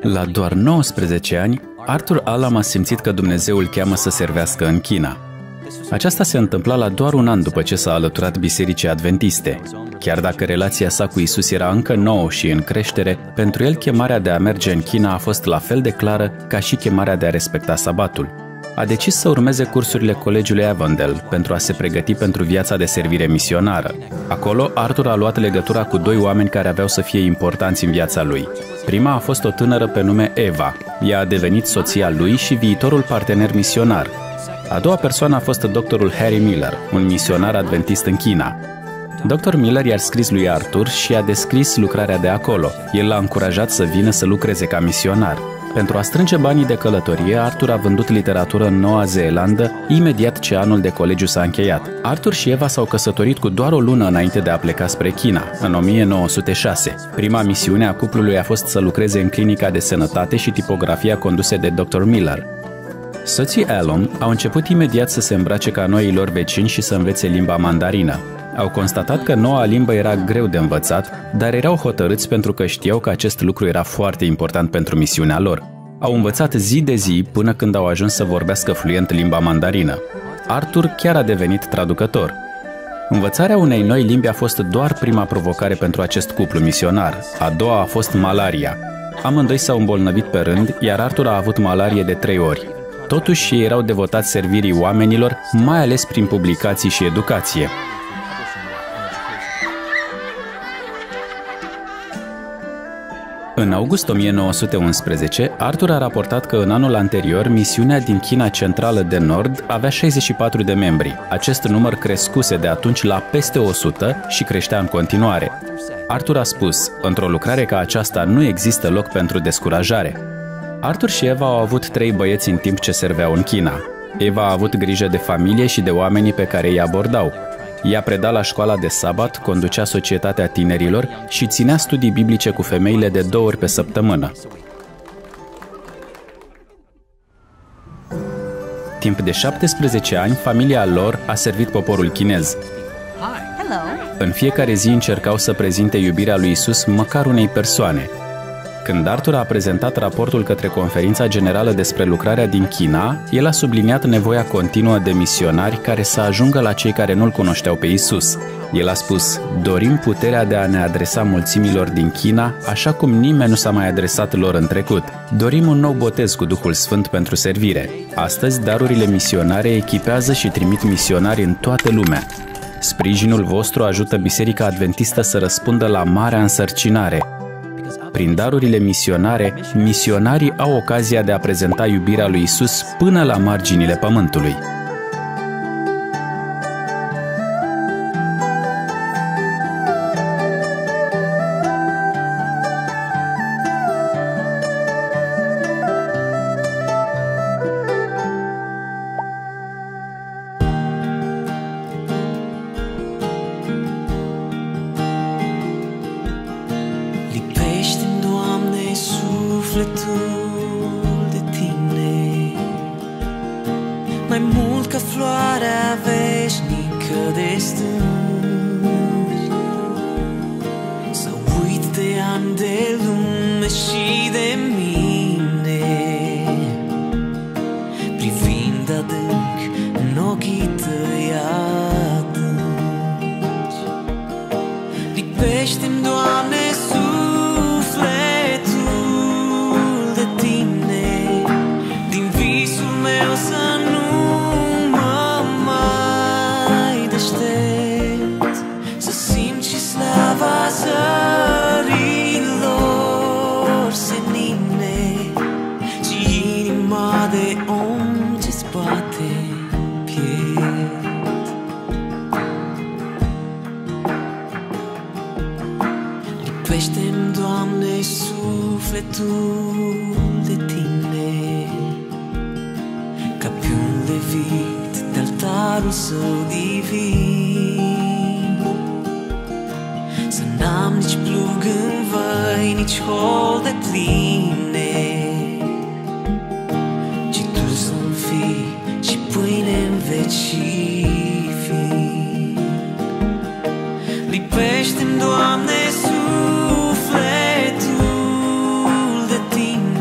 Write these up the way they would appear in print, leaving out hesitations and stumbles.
La doar 19 ani, Arthur Alam a simțit că Dumnezeu îl cheamă să servească în China. Aceasta se întâmpla la doar un an după ce s-a alăturat Bisericii Adventiste. Chiar dacă relația sa cu Isus era încă nouă și în creștere, pentru el chemarea de a merge în China a fost la fel de clară ca și chemarea de a respecta sabatul. A decis să urmeze cursurile colegiului Avondale pentru a se pregăti pentru viața de servire misionară. Acolo, Arthur a luat legătura cu doi oameni care aveau să fie importanți în viața lui. Prima a fost o tânără pe nume Eva. Ea a devenit soția lui și viitorul partener misionar. A doua persoană a fost doctorul Harry Miller, un misionar adventist în China. Dr. Miller i-a scris lui Arthur și a descris lucrarea de acolo. El l-a încurajat să vină să lucreze ca misionar. Pentru a strânge banii de călătorie, Arthur a vândut literatură în Noua Zeelandă imediat ce anul de colegiu s-a încheiat. Arthur și Eva s-au căsătorit cu doar o lună înainte de a pleca spre China, în 1906. Prima misiune a cuplului a fost să lucreze în clinica de sănătate și tipografia conduse de Dr. Miller. Soții Allen au început imediat să se îmbrace ca noii lor vecini și să învețe limba mandarină. Au constatat că noua limbă era greu de învățat, dar erau hotărâți pentru că știau că acest lucru era foarte important pentru misiunea lor. Au învățat zi de zi până când au ajuns să vorbească fluent limba mandarină. Arthur chiar a devenit traducător. Învățarea unei noi limbi a fost doar prima provocare pentru acest cuplu misionar. A doua a fost malaria. Amândoi s-au îmbolnăvit pe rând, iar Arthur a avut malarie de 3 ori. Totuși, ei erau devotați servirii oamenilor, mai ales prin publicații și educație. În august 1911, Arthur a raportat că în anul anterior, misiunea din China Centrală de Nord avea 64 de membri. Acest număr crescuse de atunci la peste 100 și creștea în continuare. Arthur a spus, într-o lucrare ca aceasta nu există loc pentru descurajare. Arthur și Eva au avut 3 băieți în timp ce serveau în China. Eva a avut grijă de familie și de oamenii pe care îi abordau. Ea preda la școala de sabat, conducea societatea tinerilor și ținea studii biblice cu femeile de 2 ori pe săptămână. Timp de 17 ani, familia lor a servit poporul chinez. În fiecare zi încercau să prezinte iubirea lui Isus măcar unei persoane. Când Arthur a prezentat raportul către Conferința Generală despre lucrarea din China, el a subliniat nevoia continuă de misionari care să ajungă la cei care nu-L cunoșteau pe Isus. El a spus, dorim puterea de a ne adresa mulțimilor din China, așa cum nimeni nu s-a mai adresat lor în trecut. Dorim un nou botez cu Duhul Sfânt pentru servire. Astăzi, darurile misionare echipează și trimit misionari în toată lumea. Sprijinul vostru ajută Biserica Adventistă să răspundă la marea însărcinare. Prin darurile misionare, misionarii au ocazia de a prezenta iubirea lui Isus până la marginile pământului. Sufletul de tine, mai mult ca floarea veșnică de stânci. Să uit de ani de lume și de mine, privind adânc în ochii tăi adânci. Lipește-mi, Doamne, zărilor senine și inima de om ce-ți bate piept. Lipește-mi, Doamne, sufletul de tine, ca pe un levit de altarul său divin. Să n-am nici plug în văi, nici hol de pline, ci Tu să-mi fii și pâine în veci fi. Lipește-mi, Doamne, sufletul de Tine,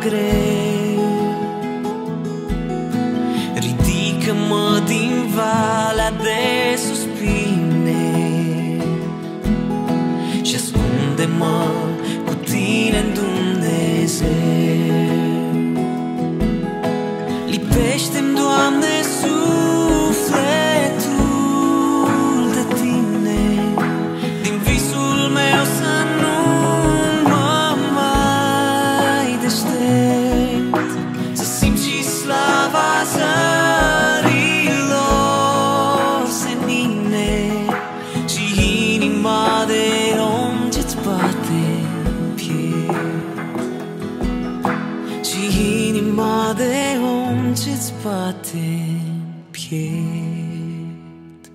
greu. Ridică-mă din valea de suspine și ascunde-mă cu tine în Dumnezeu. Lipește-mi, Doamne, sufletul de tine, din visul meu să nu mă mai deștept, să simt și slava zărilor senine și inima de om ce-ți bate în piept, și inima de om ce-ți bate în piept.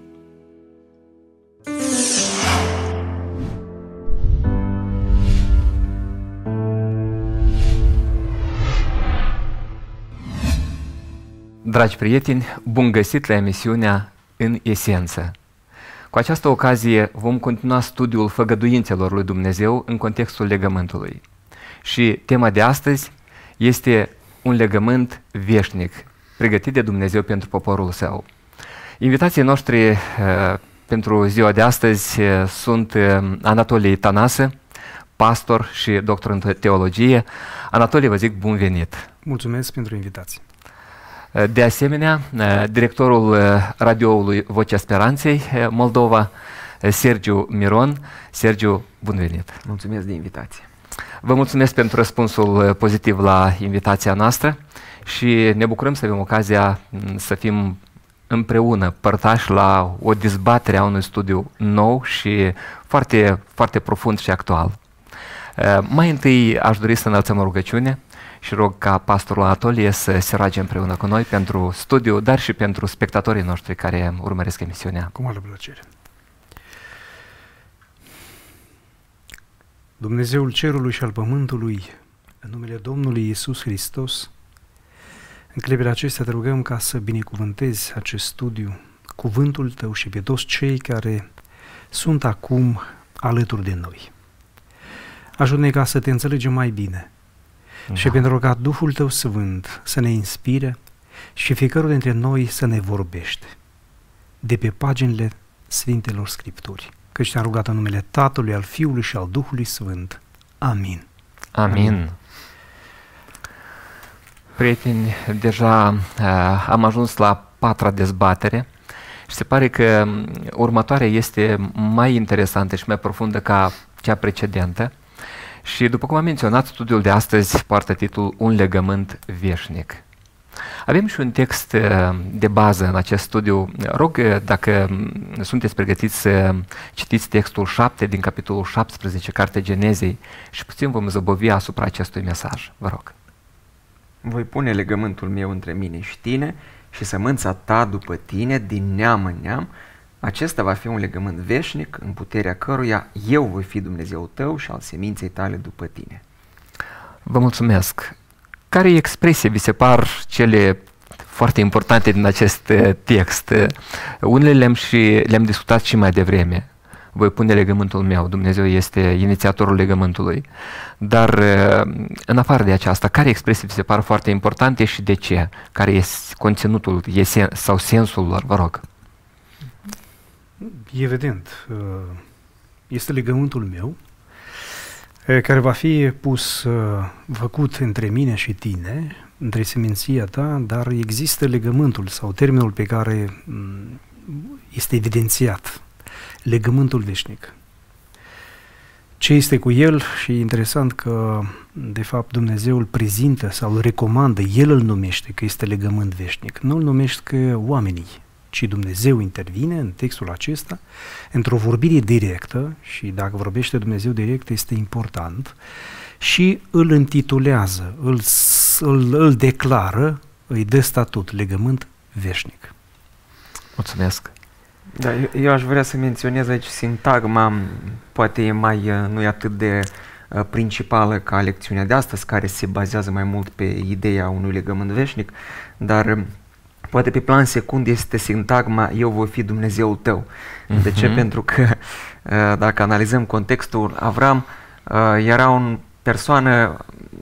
Dragi prieteni, bun găsit la emisiunea În Esență. Cu această ocazie vom continua studiul făgăduințelor lui Dumnezeu în contextul legământului. Și tema de astăzi este un legământ veșnic, pregătit de Dumnezeu pentru poporul său. Invitații noștri pentru ziua de astăzi sunt Anatolie Tănase, pastor și doctor în teologie. Anatolie, vă zic bun venit! Mulțumesc pentru invitație! De asemenea, directorul radioului Vocea Speranței Moldova, Sergiu Miron. Sergiu, bun venit! Mulțumesc de invitație! Vă mulțumesc pentru răspunsul pozitiv la invitația noastră și ne bucurăm să avem ocazia să fim împreună părtași la o dezbatere a unui studiu nou și foarte, foarte profund și actual. Mai întâi aș dori să înălțăm o rugăciune și rog ca pastorul Anatolie să se roage împreună cu noi pentru studiu, dar și pentru spectatorii noștri care urmăresc emisiunea. Cu mare plăcere. Dumnezeul cerului și al pământului, în numele Domnului Iisus Hristos, în clipele acestea te rugăm ca să binecuvântezi acest studiu, cuvântul Tău și pe toți cei care sunt acum alături de noi. Ajută-ne ca să te înțelegem mai bine și pentru ca Duhul Tău Sfânt să ne inspire și fiecare dintre noi să ne vorbește de pe paginile Sfintelor Scripturi. Căci te-am rugat în numele Tatălui, al Fiului și al Duhului Sfânt. Amin. Amin. Prieteni, deja am ajuns la 4-a dezbatere și se pare că următoarea este mai interesantă și mai profundă ca cea precedentă. Și după cum am menționat, studiul de astăzi poartă titlul Un legământ veșnic. Avem și un text de bază în acest studiu. Rog, dacă sunteți pregătiți să citiți textul 7 din capitolul 17, Cartea Genezei, și puțin vom zăbovi asupra acestui mesaj. Vă rog. Voi pune legământul meu între mine și tine și sămânța ta după tine, din neam în neam. Acesta va fi un legământ veșnic, în puterea căruia eu voi fi Dumnezeul tău și al seminței tale după tine. Vă mulțumesc. Care expresie vi se par cele foarte importante din acest text? Unele le-am discutat și mai devreme. Voi pune legământul meu, Dumnezeu este inițiatorul legământului. Dar în afară de aceasta, care expresii vi se par foarte importante și de ce? Care este conținutul sau sensul lor? Vă rog. Evident, este legământul meu care va fi făcut între mine și tine, între seminția ta, dar există legământul sau termenul pe care este evidențiat, legământul veșnic. Ce este cu el? Și e interesant că, de fapt, Dumnezeu îl prezintă sau îl recomandă, El îl numește că este legământ veșnic. Nu îl numește oamenii, ci Dumnezeu intervine în textul acesta într-o vorbire directă, și dacă vorbește Dumnezeu direct este important, și îl intitulează, îl declară, îi dă statut, legământ veșnic. Mulțumesc. Da, eu aș vrea să menționez aici sintagma, poate e nu e atât de principală ca lecțiunea de astăzi, care se bazează mai mult pe ideea unui legământ veșnic, dar poate pe plan secund este sintagma eu voi fi Dumnezeul tău. De ce? Pentru că dacă analizăm contextul, Avram era o persoană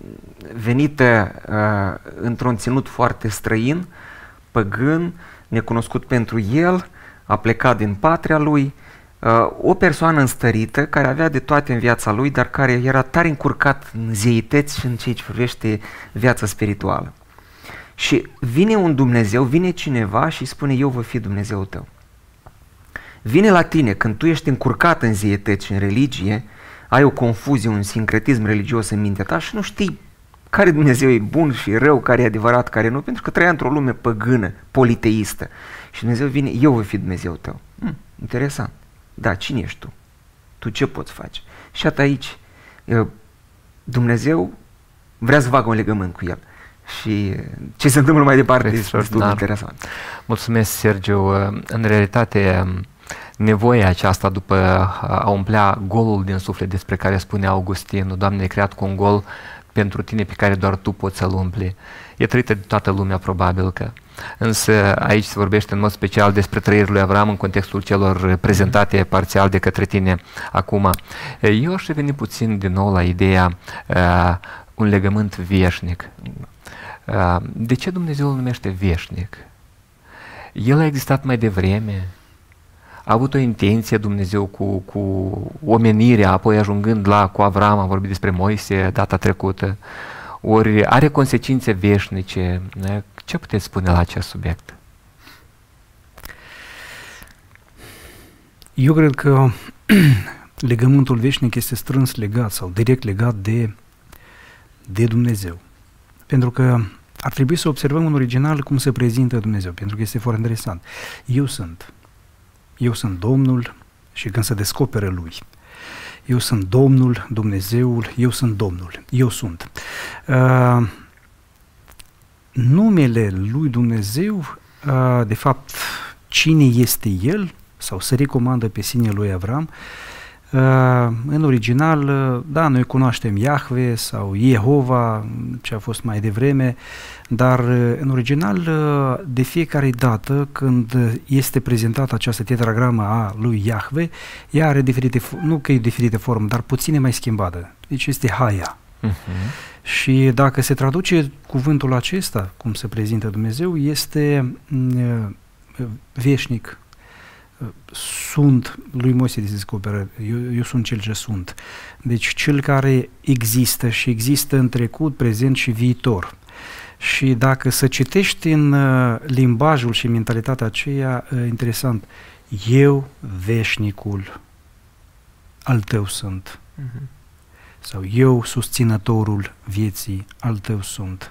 venită într-un ținut foarte străin, păgân, necunoscut pentru el, a plecat din patria lui, o persoană înstărită care avea de toate în viața lui, dar care era tare încurcat în zeități și în ceea ce privește viața spirituală. Și vine un Dumnezeu, vine cineva și spune: eu voi fi Dumnezeul tău. Vine la tine când tu ești încurcat în zeități și în religie, ai o confuzie, un sincretism religios în mintea ta și nu știi care Dumnezeu e bun și rău, care e adevărat, care nu, pentru că trăia într-o lume păgână, politeistă. Și Dumnezeu vine: eu voi fi Dumnezeul tău. Interesant. Da, cine ești tu? Tu ce poți face? Și atât aici Dumnezeu vrea să facă un legământ cu el. Și ce se întâmplă mai departe este destul de interesant. Mulțumesc, Sergiu. În realitate, nevoia aceasta după a umplea golul din suflet despre care spune Augustin, Doamne, ai creat cu un gol pentru tine pe care doar tu poți să-l umpli. E trăită de toată lumea, probabil că. Însă aici se vorbește în mod special despre trăirile lui Avram în contextul celor prezentate parțial de către tine acum. Eu aș reveni puțin din nou la ideea un legământ veșnic. De ce Dumnezeu îl numește veșnic? El a existat mai devreme, a avut o intenție Dumnezeu cu omenirea, apoi ajungând cu Avram, am vorbit despre Moise data trecută, ori are consecințe veșnice. Ce puteți spune la acest subiect? Eu cred că legământul veșnic este strâns legat sau direct legat de Dumnezeu. Pentru că ar trebui să observăm în original cum se prezintă Dumnezeu, pentru că este foarte interesant. Eu sunt Domnul, și când se descoperă Lui, eu sunt Domnul, Dumnezeul, eu sunt Domnul, eu sunt. Numele lui Dumnezeu, de fapt, cine este El, sau se recomandă pe sine lui Avram, în original, da, noi cunoaștem Iahve sau Jehova, ce a fost mai devreme, dar în original, de fiecare dată când este prezentată această tetragramă a lui Iahve, ea are diferite, nu că e diferite formă, dar puțin mai schimbată. Deci este Haia. Și dacă se traduce cuvântul acesta, cum se prezintă Dumnezeu, este veșnic. Sunt, lui Moise se descoperă, eu sunt cel ce sunt. Deci cel care există și există în trecut, prezent și viitor. Și dacă să citești în limbajul și mentalitatea aceea, interesant, eu veșnicul al tău sunt. Sau eu susținătorul vieții al tău sunt.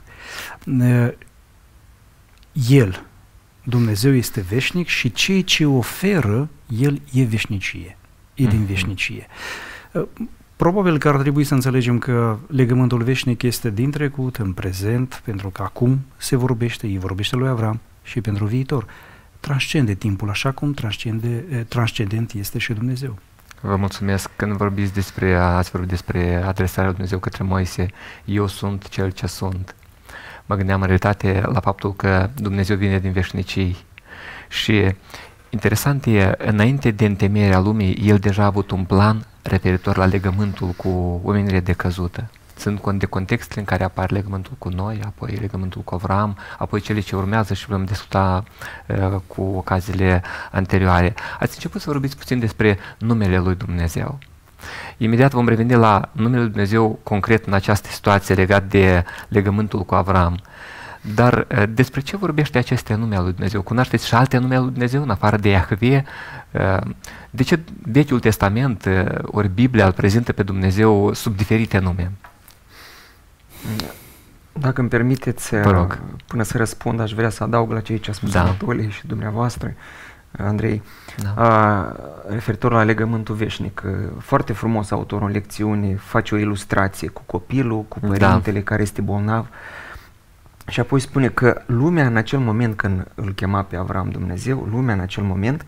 El, Dumnezeu, este veșnic și ceea ce oferă El e veșnicie, e din veșnicie. Probabil că ar trebui să înțelegem că legământul veșnic este din trecut în prezent, pentru că acum se vorbește, îi vorbește lui Avram, și pentru viitor. Transcende timpul așa cum transcendent este și Dumnezeu. Vă mulțumesc. Când ați vorbit despre adresarea lui Dumnezeu către Moise, eu sunt cel ce sunt. Mă gândeam în realitate la faptul că Dumnezeu vine din veșnicii și interesant e, înainte de întemeierea lumii, El deja a avut un plan referitor la legământul cu omenirea decăzută. Ținând cont de contextele în care apare legământul cu noi, apoi legământul cu Avram, apoi cele ce urmează și vom discuta cu ocaziile anterioare. Ați început să vorbiți puțin despre numele lui Dumnezeu. Imediat vom reveni la numele lui Dumnezeu concret în această situație legat de legământul cu Avram. Dar despre ce vorbește aceste nume ale lui Dumnezeu? Cunoașteți și alte nume ale lui Dumnezeu în afară de Iahve? De ce Vechiul Testament ori Biblia îl prezintă pe Dumnezeu sub diferite nume? Dacă îmi permiteți, până să răspund, aș vrea să adaug la ceea ce a spus Anatolie și dumneavoastră, Andrei, referitor la legământul veșnic. Foarte frumos autorul în lecțiune face o ilustrație cu copilul, cu părintele care este bolnav și apoi spune că lumea în acel moment când îl chema pe Avram Dumnezeu, lumea în acel moment,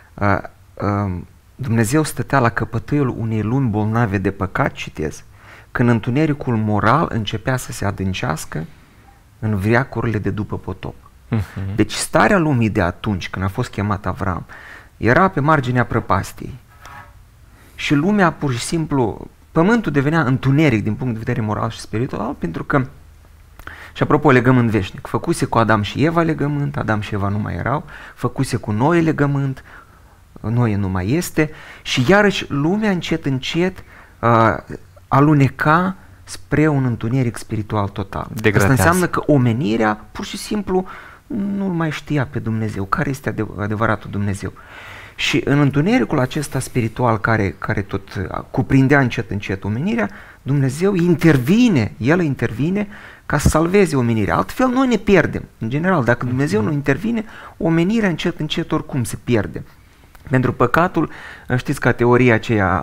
Dumnezeu stătea la căpătâiul unei lumi bolnave de păcat, citez, când întunericul moral începea să se adâncească în vreacurile de după potop. Deci starea lumii de atunci, când a fost chemat Avram, era pe marginea prăpastiei. Și lumea, pur și simplu, pământul devenea întuneric din punct de vedere moral și spiritual, pentru că Și apropo, legământ veșnic, făcuse cu Adam și Eva legământ, Adam și Eva nu mai erau, făcuse cu Noe legământ, Noe nu mai este, și iarăși lumea încet aluneca spre un întuneric spiritual total. Degradează. Asta înseamnă că omenirea pur și simplu nu-L mai știa pe Dumnezeu, care este adevăratul Dumnezeu. Și în întunericul acesta spiritual care tot cuprindea încet omenirea, Dumnezeu intervine, El intervine ca să salveze omenirea. Altfel noi ne pierdem. În general, dacă Dumnezeu nu intervine, omenirea încet oricum se pierde. Pentru păcatul, știți ca teoria aceea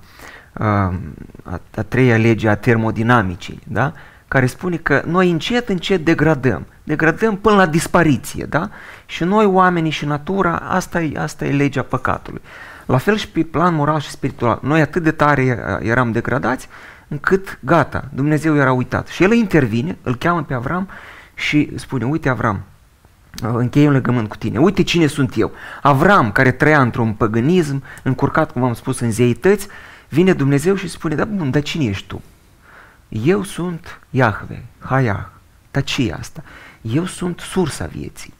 a treia lege a termodinamicii, da? Care spune că noi încet degradăm până la dispariție, da? Și noi, oamenii și natura, asta e legea păcatului. La fel și pe plan moral și spiritual. Noi atât de tare eram degradați, încât gata, Dumnezeu era uitat. Și El intervine, îl cheamă pe Avram și spune, uite Avram, încheie un legământ cu tine, uite cine sunt eu. Avram, care trăia într-un păgânism, încurcat, cum am spus, în zeități, vine Dumnezeu și spune, da bun, dar cine ești tu? Eu sunt Iahve, Hayah. Dar ce e asta? Eu sunt sursa vieții.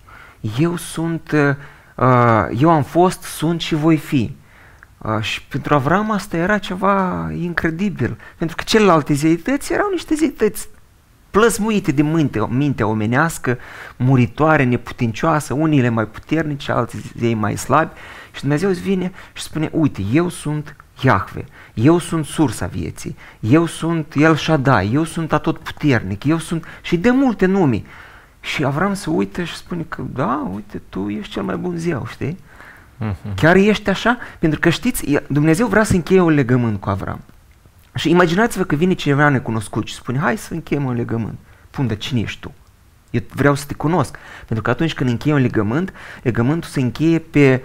Eu am fost, sunt și voi fi. Și pentru Avram asta era ceva incredibil. Pentru că celelalte zeități erau niște zeități plăsmuite de mintea omenească, muritoare, neputincioasă, unele mai puternice, alții zei mai slabi. Și Dumnezeu vine și spune, uite, eu sunt Iahve, eu sunt sursa vieții, eu sunt El Shaddai, eu sunt atotputernic, eu sunt și de multe nume. Și Avram se uită și spune că da, uite, tu ești cel mai bun zeu, știi? Chiar ești așa? Pentru că știți, Dumnezeu vrea să încheie un legământ cu Avram. Și imaginați-vă că vine cineva necunoscut și spune, hai să încheiem un legământ. Pun, dar cine ești tu? Eu vreau să te cunosc. Pentru că atunci când încheie un legământ, legământul se încheie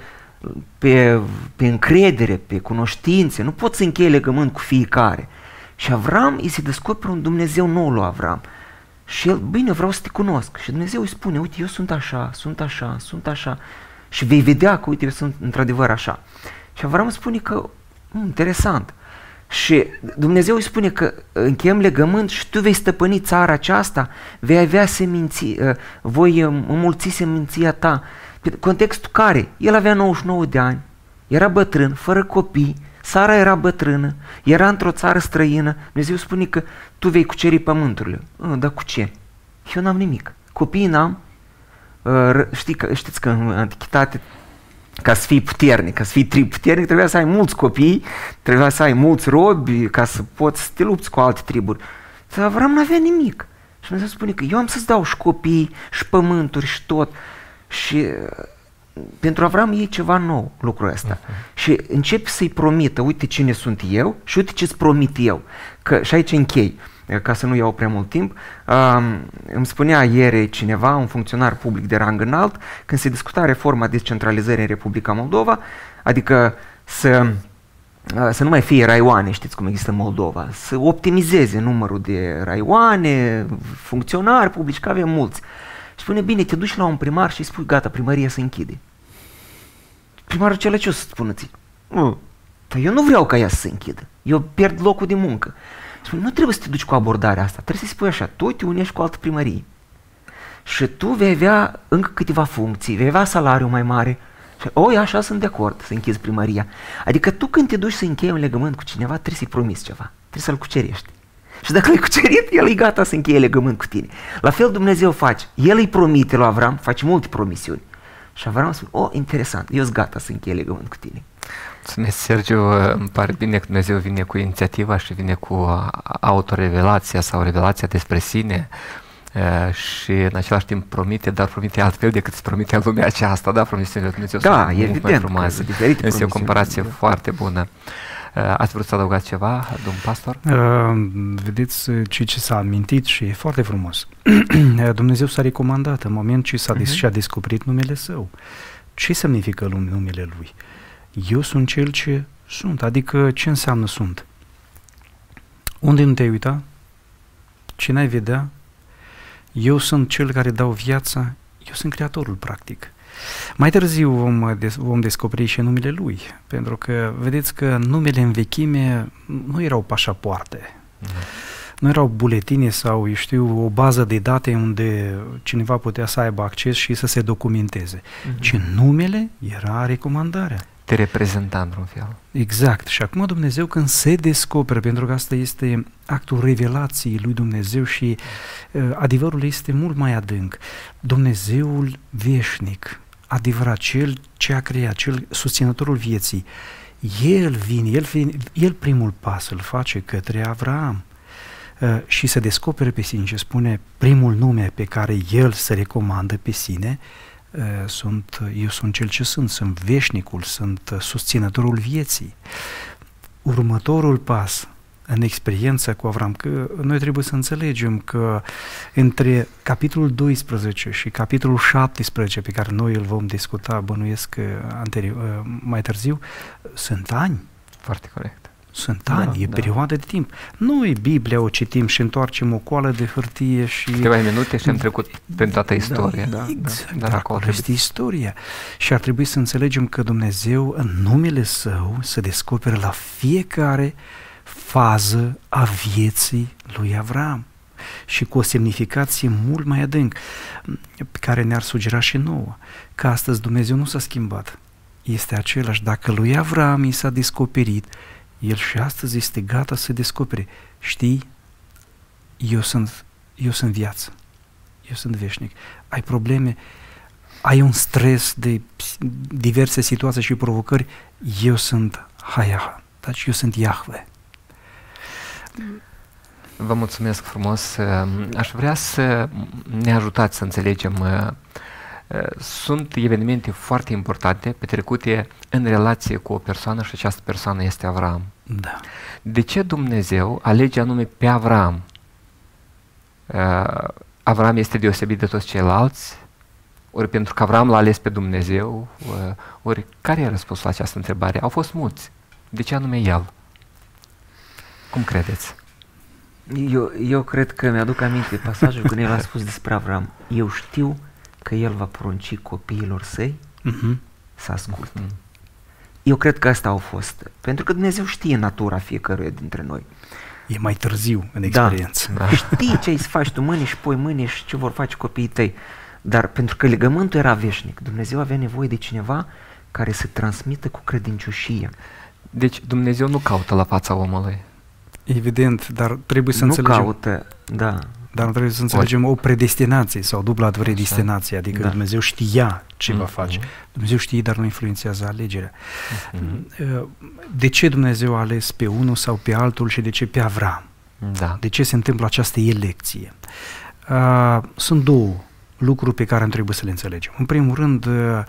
pe încredere, pe cunoștințe. Nu poți să încheie legământ cu fiecare. Și Avram îi se descoperă un Dumnezeu nou lui Avram. Și el, bine, vreau să te cunosc. Și Dumnezeu îi spune, uite, eu sunt așa, sunt așa, sunt așa. Și vei vedea că, uite, eu sunt într-adevăr așa. Și Avram spune că, interesant. Și Dumnezeu îi spune că încheiem legământ și tu vei stăpâni țara aceasta, vei avea seminții, voi înmulți seminția ta. Pe contextul care? El avea 99 de ani, era bătrân, fără copii, Sara era bătrână, era într-o țară străină. Dumnezeu spune că tu vei cuceri pământurile. Dar cu ce? Eu n-am nimic. Copiii n-am. Știți că în antichitate, ca să fii puternic, ca să fii puternic, trebuia să ai mulți copii, trebuia să ai mulți robi, ca să poți să te lupți cu alte triburi. Dar Avram n-avea nimic. Și Dumnezeu spune că eu am să-ți dau și copii, și pământuri, și tot. Și pentru Avram e ceva nou lucrul ăsta. Și începe să-i promită, uite cine sunt eu și uite ce-ți promit eu. Și aici închei, ca să nu iau prea mult timp. Îmi spunea ieri cineva, un funcționar public de rang înalt, când se discuta reforma descentralizării în Republica Moldova, adică să nu mai fie raioane, știți cum există în Moldova, să optimizeze numărul de raioane, funcționari publici, că avem mulți. Și spune, bine, te duci la un primar și îi spui, gata, primăria se închide. Primarul acela ce o să spună ție? Dar eu nu vreau ca ea să se închidă, eu pierd locul de muncă. Spune, nu trebuie să te duci cu abordarea asta, trebuie să-i spui așa, tu te unești cu altă primărie și tu vei avea încă câteva funcții, vei avea salariu mai mare. Și, așa sunt de acord să închizi primăria. Adică tu când te duci să închei un legământ cu cineva, trebuie să-i promiți ceva, trebuie să-l cucerești. Și dacă l-ai cucerit, el e gata să încheie legământ cu tine. La fel Dumnezeu face, el îi promite lui Avram, face multe promisiuni. Și Avram spune, interesant, eu sunt gata să încheie legământ cu tine. Mulțumesc, Sergiu, îmi pare bine că Dumnezeu vine cu inițiativa și vine cu autorevelația sau revelația despre sine și în același timp promite, dar promite altfel decât îți promite lumea aceasta, da? Promisiunile lui Dumnezeu sunt mult mai frumoase. Este o comparație foarte bună. Ați vrut să adăugați ceva, domn pastor? Vedeți ce s-a amintit și e foarte frumos. Dumnezeu s-a recomandat în moment ce și-a descoperit numele Său. Ce semnifică numele Lui? Eu sunt Cel ce sunt, adică ce înseamnă sunt? Unde nu te-ai uita? Ce n-ai vedea? Eu sunt Cel care dau viața, eu sunt Creatorul, practic. Mai târziu vom descoperi și numele Lui, pentru că vedeți că numele în vechime nu erau pașapoarte. nu erau buletine sau, eu știu, o bază de date unde cineva putea să aibă acces și să se documenteze, ci numele era recomandarea. Te reprezenta într-un fel. Exact. Și acum Dumnezeu când se descoperă, pentru că asta este actul revelației lui Dumnezeu și adevărul este mult mai adânc. Dumnezeul veșnic, adevărat, Cel ce a creat, Cel susținătorul vieții, El vine, El primul pas îl face către Avraam și se descoperă pe sine și spune primul nume pe care El se recomandă pe sine, eu sunt cel ce sunt veșnicul, sunt susținătorul vieții. Următorul pas în experiența cu Avram, că noi trebuie să înțelegem că între capitolul 12 și capitolul 17, pe care noi îl vom discuta, bănuiesc mai târziu, sunt ani. Foarte corect. Sunt ani, e perioadă de timp. Noi Biblia o citim și întoarcem o coală de hârtie și... Câteva minute și am trecut prin toată istoria. Exact, dar acolo este istoria. Și ar trebui să înțelegem că Dumnezeu, în numele Său, se descoperă la fiecare fază a vieții lui Avram și cu o semnificație mult mai adânc, pe care ne-ar sugera și nouă, că astăzi Dumnezeu nu s-a schimbat. Este același. Dacă lui Avram i s-a descoperit, el și astăzi este gata să descopere. Știi, eu sunt viață, eu sunt veșnic. Ai probleme, ai un stres de diverse situații și provocări, eu sunt Haiah, deci eu sunt Iahve. Vă mulțumesc frumos. Aș vrea să ne ajutați să înțelegem. Sunt evenimente foarte importante petrecute în relație cu o persoană și această persoană este Avram. Da. De ce Dumnezeu alege anume pe Avram? Avram este deosebit de toți ceilalți? Ori pentru că Avram l-a ales pe Dumnezeu? Ori care e răspunsul la această întrebare? Au fost mulți. De ce anume el? Cum credeți? Eu cred că mi-aduc aminte pasajul când el a spus despre Avram. Eu știu că el va porunci copiilor săi să asculte. Eu cred că asta au fost. Pentru că Dumnezeu știe natura fiecăruia dintre noi. E mai târziu în experiență. Da. Știi ce îi faci tu mâine și poi mâine și ce vor face copiii tăi. Dar pentru că legământul era veșnic, Dumnezeu avea nevoie de cineva care să transmită cu credincioșie. Deci Dumnezeu nu caută la fața omului. Evident, dar trebuie să înțelegem. Nu caută, da. Dar trebuie să înțelegem o predestinație sau dubla predestinație, adică Dumnezeu știa ce va face. Dumnezeu știe, dar nu influențează alegerea. De ce Dumnezeu a ales pe unul sau pe altul și de ce pe Avram? Da. De ce se întâmplă această elecție? Sunt două lucruri pe care trebuie să le înțelegem. În primul rând,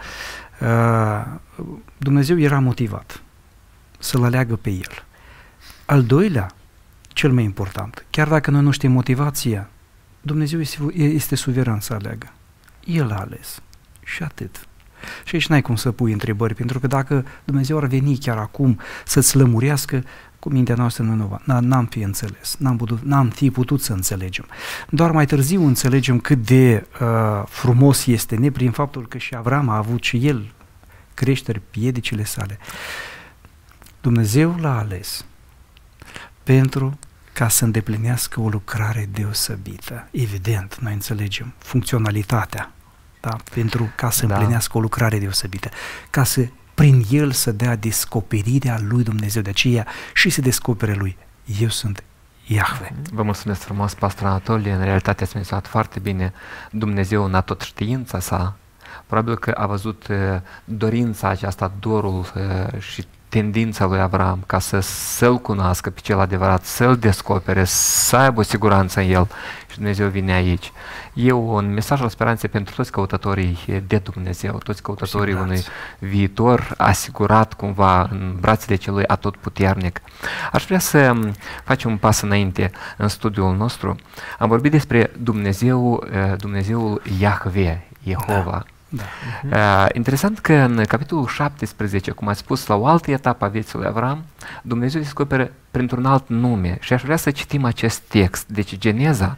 Dumnezeu era motivat să-l aleagă pe el. Al doilea, cel mai important, chiar dacă noi nu știm motivația, Dumnezeu este suveran să aleagă. El a ales. Și atât. Și aici n-ai cum să pui întrebări, pentru că dacă Dumnezeu ar veni chiar acum să-ți lămurească, cu mintea noastră n-am fi înțeles, n-am fi putut să înțelegem. Doar mai târziu înțelegem cât de frumos este, ne prin faptul că și Avram a avut și el creșteri piedicile sale. Dumnezeu l-a ales pentru ca să îndeplinească o lucrare deosebită. Evident, noi înțelegem funcționalitatea, da? Pentru ca să împlinească o lucrare deosebită, ca să prin el să dea descoperirea lui Dumnezeu, de aceea și se descopere lui. Eu sunt Iahve. Vă mulțumesc frumos, pastor Anatolie, în realitate ați menționat foarte bine Dumnezeu în tot știința sa. Probabil că a văzut dorința aceasta, dorul și tendința lui Avram ca să-l cunoască pe cel adevărat, să-l descopere, să aibă o siguranță în el și Dumnezeu vine aici. E un mesaj al speranței pentru toți căutătorii de Dumnezeu, toți căutătorii unui viitor asigurat cumva în brațele celui atotputernic. Aș vrea să facem un pas înainte în studiul nostru. Am vorbit despre Dumnezeul Iahve, Jehova. Da. Interesant că în capitolul 17, cum ați spus, la o altă etapă a vieții lui Avram, Dumnezeu descoperă printr-un alt nume și aș vrea să citim acest text. Deci Geneza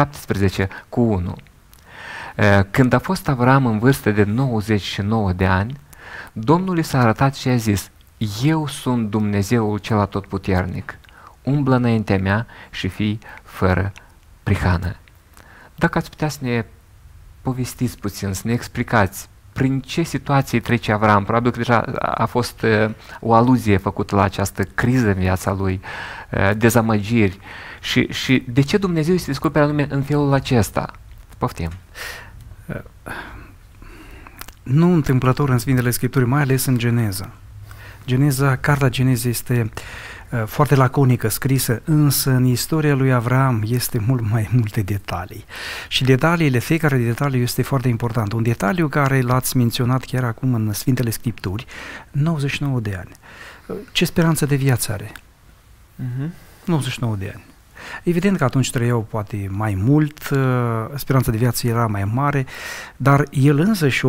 17:1. Când a fost Avram în vârstă de 99 de ani, Domnul i s-a arătat și a zis: Eu sunt Dumnezeul cel atotputernic, umblă înaintea mea și fii fără prihană. Dacă ați putea să ne povestiți puțin, să ne explicați prin ce situație trece Avram, probabil că deja a fost o aluzie făcută la această criză în viața lui, dezamăgiri și de ce Dumnezeu se descoperă anume în felul acesta? Poftim. Nu întâmplător în Sfintele Scripturi, mai ales în Geneza. Cartea Genezei este foarte laconică scrisă, însă în istoria lui Avram este mult mai multe detalii. Și detaliile, fiecare detaliu este foarte important. Un detaliu care l-ați menționat chiar acum în Sfintele Scripturi, 99 de ani. Ce speranță de viață are? 99 de ani. Evident că atunci trăiau poate mai mult, speranța de viață era mai mare, dar el însăși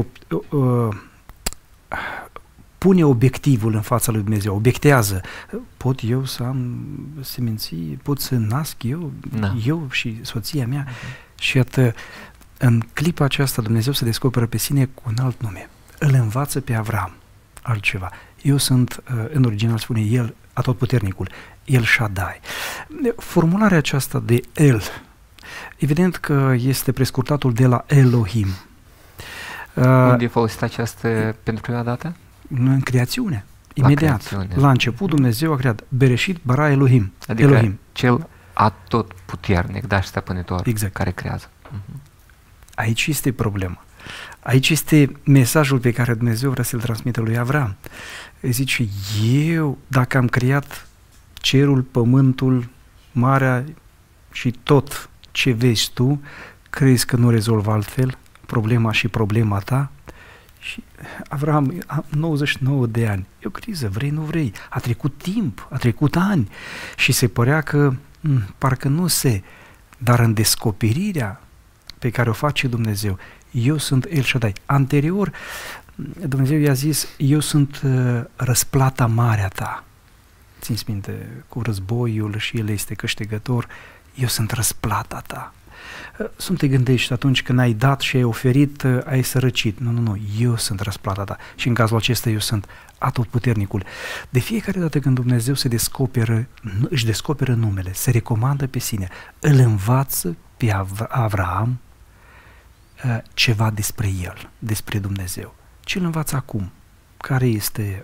pune obiectivul în fața lui Dumnezeu, obiectează. Pot eu să am seminții, pot să nasc eu și soția mea. Și iată, în clipa aceasta Dumnezeu se descoperă pe sine cu un alt nume. Îl învață pe Avram altceva. Eu sunt, în original spune el, Atotputernicul, El Shaddai. Formularea aceasta de El, evident că este prescurtatul de la Elohim. Unde e folosit această pentru prima dată? În creațiune. Imediat. La început Dumnezeu a creat Bereshit bara Elohim. Adică Elohim. cel atotputernic, și stăpânitor, exact, care creează. Aici este problema. Aici este mesajul pe care Dumnezeu vrea să-l transmită lui Avram. Îi zice, eu, dacă am creat cerul, pământul, marea și tot ce vezi tu, crezi că nu rezolvă altfel problema și problema ta? Și Avram, 99 de ani, e o criză, vrei, nu vrei, a trecut timp, a trecut ani și se părea că parcă nu se, dar în descoperirea pe care o face Dumnezeu, eu sunt El Shaddai. Anterior, Dumnezeu i-a zis, eu sunt răsplata marea ta. Țin-ți minte, cu războiul și El este câștigător, eu sunt răsplata ta. Să nu te gândești atunci când ai dat și ai oferit, ai sărăcit. Nu, eu sunt răsplata ta. Și în cazul acesta eu sunt Atotputernicul. De fiecare dată când Dumnezeu se descoperă, își descoperă numele, se recomandă pe sine, îl învață pe Avram ceva despre el, despre Dumnezeu. Ce îl învață acum? Care este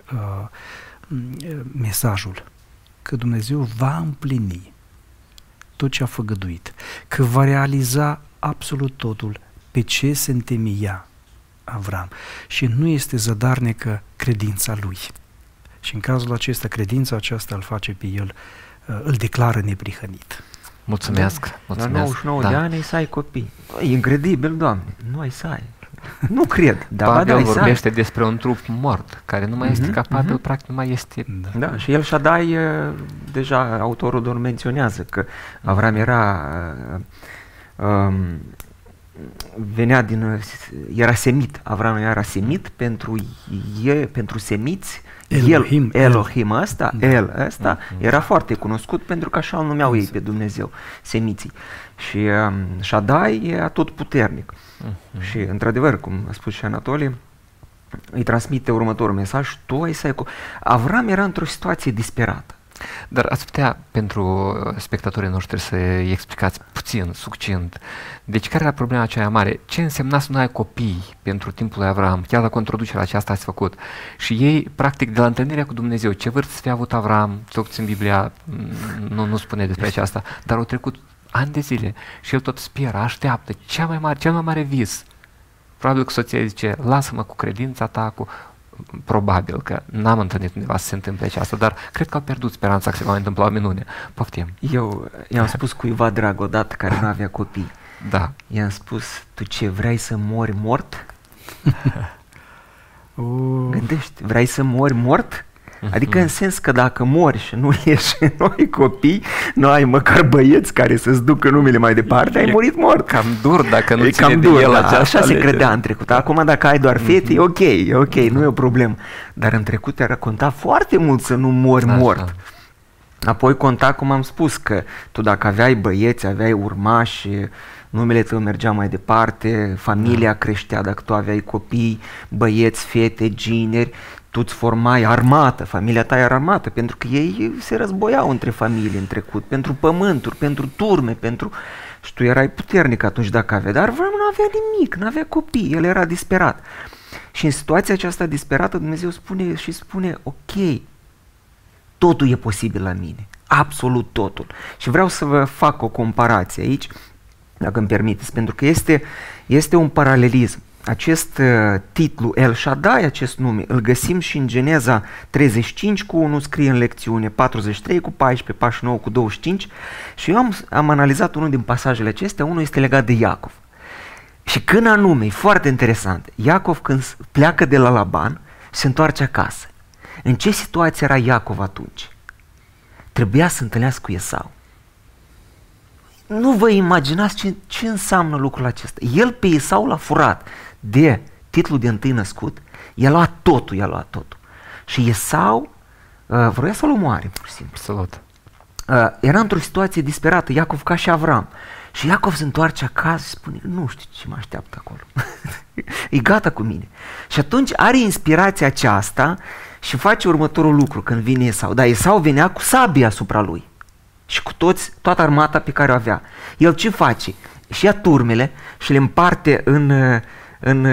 mesajul? Că Dumnezeu va împlini tot ce a făgăduit, că va realiza absolut totul pe ce se întemeia Avram. Și nu este zădarnică credința lui. Și în cazul acesta, credința aceasta îl face pe el, îl declară neprihănit. Mulțumesc. La 99 de ani ai să ai copii. E incredibil, Doamne, nu ai să ai. Nu cred, dar Pavel vorbește despre un trup mort, care nu mai este capabil, practic nu mai este... Da, și El Shaddai, deja autorul doar menționează că Avram era semit. Avram era semit pentru semiți. Elohim ăsta, era foarte cunoscut pentru că așa îl numeau ei pe Dumnezeu, semiții. Și Shaddai e atotputernic. Și într-adevăr, cum a spus și Anatolie, îi transmite următorul mesaj, tu ai să ai... Avram era într-o situație disperată. Dar ați putea, pentru spectatorii noștri, să-i explicați puțin, succint, deci care era problema aceea mare? Ce însemna să nu ai copii pentru timpul lui Avram? Chiar dacă introducerea aceasta ați făcut. Și ei, practic, de la întâlnirea cu Dumnezeu, ce vârstă să fie avut Avram, cel puțin Biblia nu spune despre aceasta, dar au trecut ani de zile și el tot speră, așteaptă cel mai mare vis. Probabil că soția zice, lasă-mă cu credința ta, probabil că n-am întâlnit undeva să se întâmple aceasta, dar cred că au pierdut speranța că se va întâmpla o minune. Poftim. Eu i-am spus cuiva drag odată care nu avea copii. Da. I-am spus, tu ce, vrei să mori mort? Gândești, vrei să mori mort? Adică în sens că dacă mori și nu ieși noi copii, nu ai măcar băieți care să-ți ducă numele mai departe, ai murit mort. Cam dur dacă nu ține de el aceasta. Așa se credea în trecut. Acum dacă ai doar fete, e ok, nu e o problemă. Dar în trecut era conta foarte mult să nu mori mort. Apoi conta, cum am spus, că tu dacă aveai băieți, aveai urmași, numele tău mergea mai departe, familia creștea dacă tu aveai copii, băieți, fete, gineri, tu îți formai armată, familia ta era armată, pentru că ei se războiau între familii în trecut, pentru pământuri, pentru turme, pentru... Și tu erai puternic atunci dacă avea, dar Avram nu avea nimic, nu avea copii, el era disperat. Și în situația aceasta disperată Dumnezeu spune, ok, totul e posibil la mine, absolut totul. Și vreau să vă fac o comparație aici, dacă îmi permiteți, pentru că este un paralelism. Acest titlu El Shaddai, acest nume, îl găsim și în Geneza 35 cu 1, scrie în lecțiune 43 cu 14, 49 cu 25 și eu am analizat unul din pasajele acestea, unul este legat de Iacov. Și când anume, e foarte interesant, Iacov când pleacă de la Laban se întoarce acasă. În ce situație era Iacov atunci? Trebuia să întâlnească cu Esau. Nu vă imaginați ce înseamnă lucrul acesta. El pe Esau l-a furat de titlul de întâi născut, i-a luat totul. Și Esau vroia să-l omoare, pur și simplu. Absolut. Era într-o situație disperată, Iacov ca și Avram. Și Iacov se întoarce acasă și spune, nu știu ce mă așteaptă acolo. E gata cu mine. Și atunci are inspirația aceasta și face următorul lucru când vine Esau. Dar Esau venea cu sabia asupra lui și cu toată armata pe care o avea. El ce face? Și ia turmele și le împarte în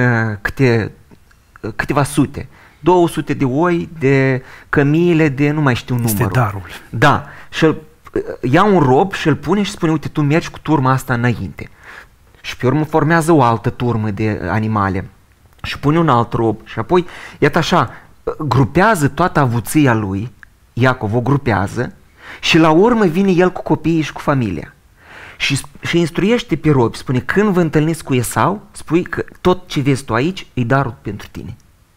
câteva sute. 200 de oi, de cămiile, de nu mai știu numărul. Este darul. Da. Și ia un rob și îl pune și spune, uite, tu mergi cu turma asta înainte. Și pe urmă formează o altă turmă de animale și pune un alt rob și apoi, iată așa, grupează toată avuția lui, Iacov o grupează și la urmă vine el cu copiii și cu familia. Și instruiește pe robi, spune, când vă întâlniți cu Esau, spui că tot ce vezi tu aici e darul pentru tine.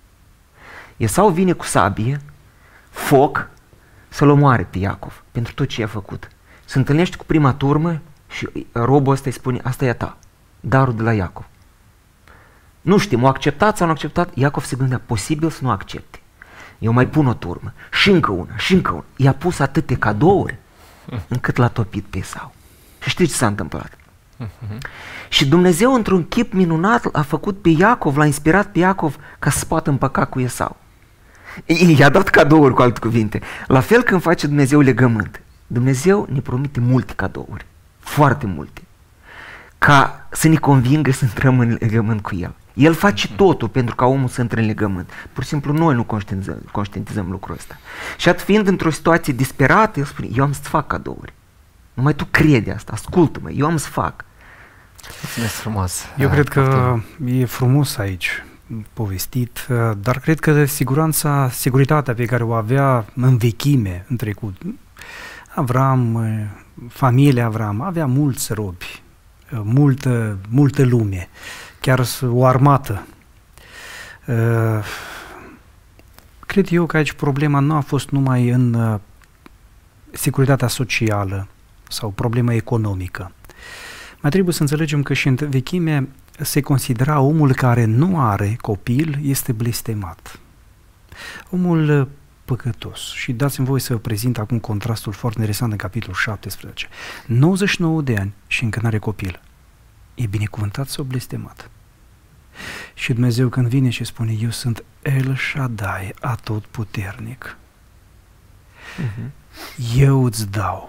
Esau vine cu sabie, foc, să-l omoare pe Iacov pentru tot ce i-a făcut. Se întâlnește cu prima turmă și robul ăsta îi spune, asta e a ta, darul de la Iacov. Nu știm, o acceptat sau nu acceptat? Iacov se gândea, posibil să nu accepte. Eu mai pun o turmă, și încă una. I-a pus atâtea cadouri încât l-a topit pe Esau. Și știți ce s-a întâmplat? Și Dumnezeu, într-un chip minunat, a făcut pe Iacov, l-a inspirat pe Iacov ca să se poată împăca cu Esau. I-a dat cadouri, cu alte cuvinte. La fel când face Dumnezeu legământ. Dumnezeu ne promite multe cadouri, foarte multe, ca să ne convingă să intrăm în legământ cu El. El face totul pentru ca omul să intre în legământ. Pur și simplu noi nu conștientizăm lucrul ăsta. Și atât fiind într-o situație disperată, El spune, eu am să-ți fac cadouri. Numai tu crede asta, ascultă-mă, eu am să fac. Mulțumesc frumos. Eu cred că e frumos aici povestit, dar cred că securitatea pe care o avea în vechime, în trecut, Avram, familia Avram, avea mulți robi, multă lume, chiar o armată. Cred eu că aici problema nu a fost numai în securitatea socială sau problema economică. Mai trebuie să înțelegem că și în vechime se considera omul care nu are copil este blestemat. Omul păcătos. Și dați-mi voie să vă prezint acum contrastul foarte interesant în capitolul 17. 99 de ani și încă n-are copil. E binecuvântat sau blestemat? Și Dumnezeu când vine și spune, eu sunt El Shaddai, atotputernic. Eu îți dau.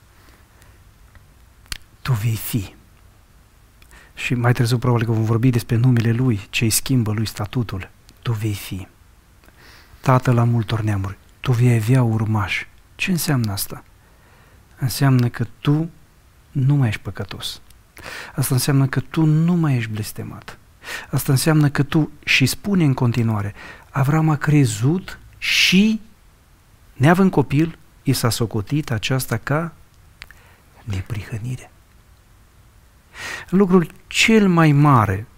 Tu vei fi. Și mai târziu probabil că vom vorbi despre numele Lui, ce îi schimbă Lui statutul. Tu vei fi. Tatăl a multor neamuri. Tu vei avea urmași. Ce înseamnă asta? Înseamnă că tu nu mai ești păcătos. Asta înseamnă că tu nu mai ești blestemat. Asta înseamnă că tu, și spune în continuare, Avram a crezut și, neavând copil, i s-a socotit aceasta ca neprihănire. Lucrul cel mai mare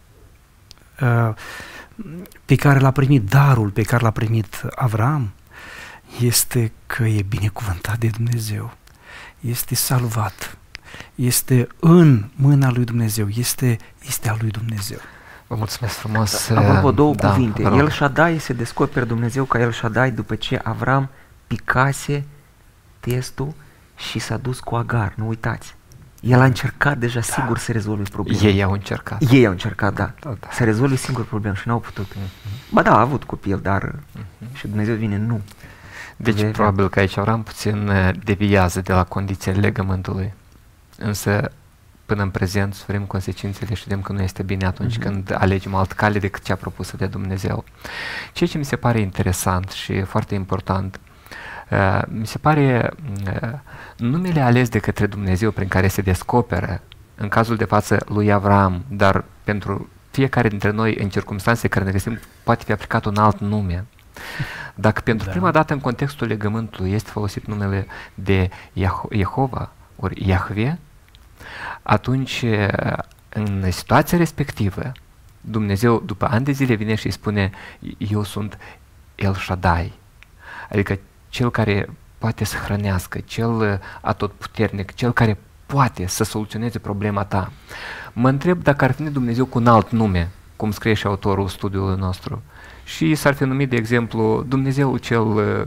pe care l-a primit, darul pe care l-a primit Avram, este că e binecuvântat de Dumnezeu, este salvat, este în mâna lui Dumnezeu, este a lui Dumnezeu. Vă mulțumesc frumos. Apropo, două cuvinte. El Shaddai se descoperă Dumnezeu ca El Shaddai după ce Avram picase testul și s-a dus cu Agar, nu uitați. El a încercat deja sigur să rezolve problema. Ei au încercat. Ei au încercat, da. Da. Să rezolve singur problema și n-au putut. Ba da, a avut copil, dar și Dumnezeu vine, nu. Deci probabil că aici Avram puțin deviază de la condițiile legământului. Însă până în prezent suferim consecințele și vedem că nu este bine atunci când alegem altă cale decât cea propusă de Dumnezeu. Ceea ce mi se pare interesant și foarte important, mi se pare numele ales de către Dumnezeu prin care se descoperă, în cazul de față lui Avram, dar pentru fiecare dintre noi în circumstanțe care ne găsim poate fi aplicat un alt nume. Dacă pentru prima dată în contextul legământului este folosit numele de Jehova ori Iahve, atunci în situația respectivă Dumnezeu după ani de zile vine și îi spune: eu sunt El Shaddai, adică Cel care poate să hrănească, Cel atotputernic, Cel care poate să soluționeze problema ta. Mă întreb dacă ar fi Dumnezeu cu un alt nume, cum scrie și autorul studiului nostru, și s-ar fi numit, de exemplu, Dumnezeu cel,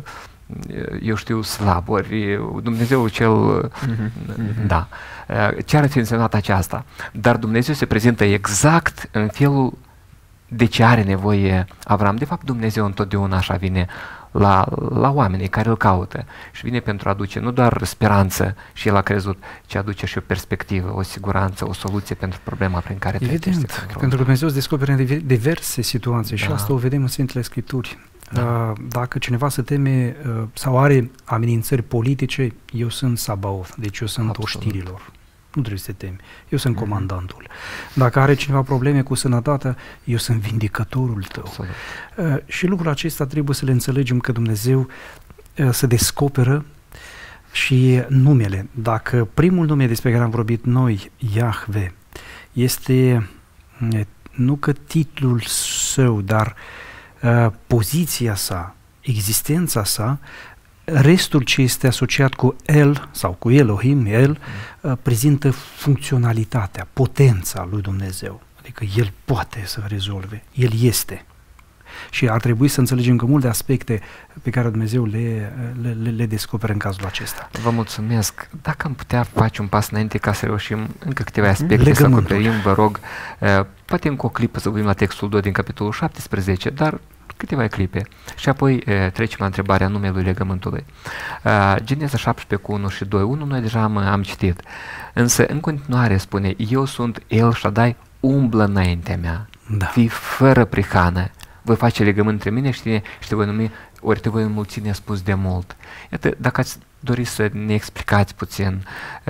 eu știu, slab, ori Dumnezeu cel... Da. Ce ar fi însemnat aceasta? Dar Dumnezeu se prezintă exact în felul de ce are nevoie Avram. De fapt, Dumnezeu întotdeauna așa vine la oamenii care îl caută și vine pentru a aduce nu doar speranță și el a crezut, ci aduce și o perspectivă, o siguranță, o soluție pentru problema prin care trece. Evident, pentru că Dumnezeu se descoperă în diverse situații și asta o vedem în Sfintele Scripturi. Dacă cineva se teme sau are amenințări politice, eu sunt Sabaoth, deci eu sunt oștirilor. Nu trebuie să te temi, eu sunt comandantul. Dacă are cineva probleme cu sănătatea, eu sunt vindicătorul tău. Și lucrul acesta trebuie să le înțelegem, că Dumnezeu se descoperă și numele. Dacă primul nume despre care am vorbit noi, Iahve, este nu că titlul său, dar poziția sa, existența sa, restul ce este asociat cu El sau cu Elohim, El, prezintă funcționalitatea, potența lui Dumnezeu. Adică El poate să rezolve, El este. Și ar trebui să înțelegem că multe aspecte pe care Dumnezeu le descoperă în cazul acesta. Vă mulțumesc. Dacă am putea face un pas înainte ca să reușim încă câteva aspecte să acoperim, vă rog, poate încă o clipă să vorbim la textul 2 din capitolul 17, dar câteva clipe și apoi trecem la întrebarea numelui legământului. Geneza 17 cu 1 și 2. 1 noi deja am citit, însă în continuare spune: eu sunt El Shaddai, umblă înaintea mea, fii fără prihană, voi face legământ între mine și tine și te voi numi, ori te voi înmulți nespus de mult. Iată, dacă ați dori să ne explicați puțin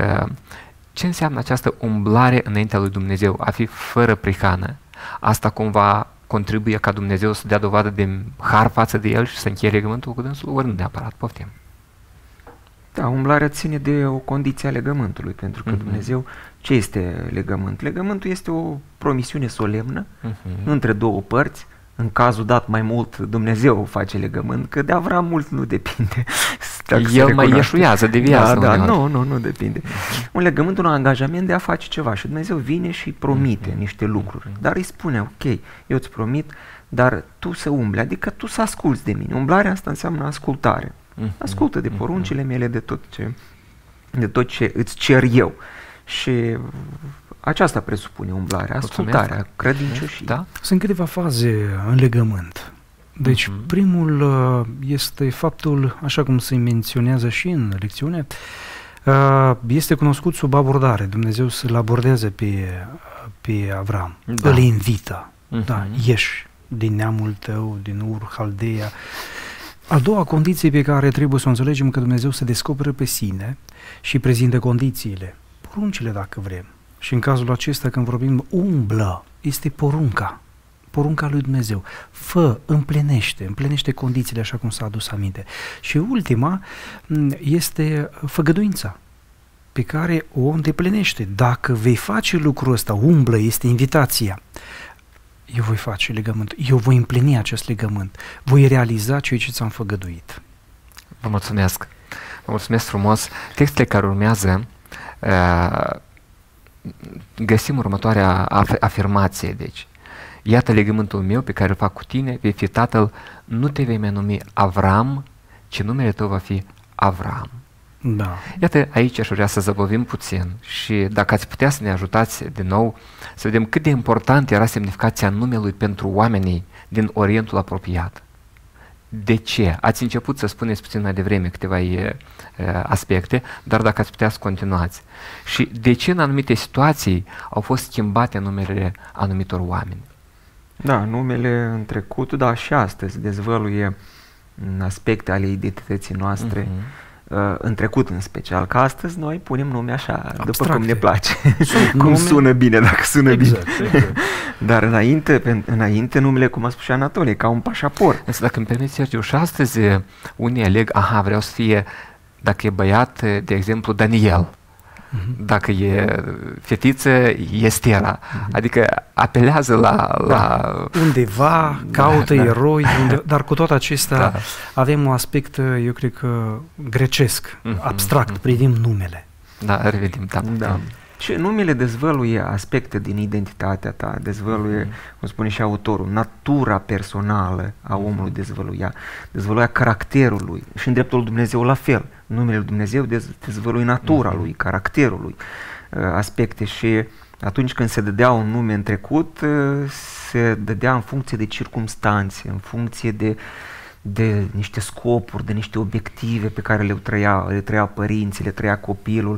ce înseamnă această umblare înaintea lui Dumnezeu, a fi fără prihană. Asta cumva contribuie ca Dumnezeu să dea dovadă de har față de El și să încheie legământul cu dânsul, ori nu neapărat, poftim. Da, umblarea ține de o condiție a legământului, pentru că Dumnezeu, ce este legământ? Legământul este o promisiune solemnă între două părți. În cazul dat mai mult Dumnezeu face legământ, că de Avram mult nu depinde. El mai ieșuiază, deviază. Nu depinde. Un legământ, un angajament de a face ceva și Dumnezeu vine și promite niște lucruri. Dar îi spune: ok, eu îți promit, dar tu să umbli, adică tu să asculți de mine. Umblarea asta înseamnă ascultare. Ascultă de poruncile mele, de tot ce îți cer eu. Și aceasta presupune umblarea, ascultarea, credincioșie. Da? Sunt câteva faze în legământ. Deci primul este faptul, așa cum se menționează și în lecțiune, este cunoscut sub abordare. Dumnezeu să-l abordează pe Avram, îl invită. Da, ieși din neamul tău, din Ur, Haldeia. A doua condiție pe care trebuie să o înțelegem, că Dumnezeu se descoperă pe sine și prezintă condițiile, poruncile dacă vrem. Și în cazul acesta, când vorbim umblă, este porunca lui Dumnezeu. Împlinește condițiile așa cum s-a adus aminte. Și ultima este făgăduința pe care o îndeplinește. Dacă vei face lucrul ăsta, umblă, este invitația. Eu voi face legământ, eu voi împlini acest legământ, voi realiza ceea ce ți-am făgăduit. Vă mulțumesc. Vă mulțumesc frumos. Textele care urmează găsim următoarea afirmație, deci: iată legământul meu pe care îl fac cu tine, vei fi tatăl, nu te vei mai numi Avram, ci numele tău va fi Avram. Da. Iată, aici aș vrea să zăbovim puțin și dacă ați putea să ne ajutați din nou să vedem cât de important era semnificația numelui pentru oamenii din Orientul apropiat. De ce? Ați început să spuneți puțin mai devreme câteva aspecte, dar dacă ați putea să continuați. Și de ce în anumite situații au fost schimbate numele anumitor oameni? Da, numele în trecut, dar și astăzi dezvăluie aspecte ale identității noastre, în trecut în special, că astăzi noi punem nume așa, abstracte, după cum ne place, cum sună bine, dacă sună bine. Exact. Dar înainte numele, cum a spus și Anatolie, ca un pașaport. Însă dacă îmi permiți, Sergiu, și astăzi unii aleg, vreau să fie, dacă e băiat, de exemplu, Daniel. Dacă e fetiță, e Stella. Adică apelează la undeva, caută eroi, dar cu toate acestea avem un aspect, eu cred că grecesc, abstract, privim numele. Da, revedim, da. Și numele dezvăluie aspecte din identitatea ta, dezvăluie, cum spune și autorul, natura personală a omului dezvăluia caracterul lui. Și în dreptul lui Dumnezeu la fel. Numele lui Dumnezeu dezvăluie natura lui, caracterul lui, aspecte. Și atunci când se dădea un nume în trecut, se dădea în funcție de circumstanțe, în funcție de niște scopuri, de niște obiective pe care le trăia părinții, le trăia copilul.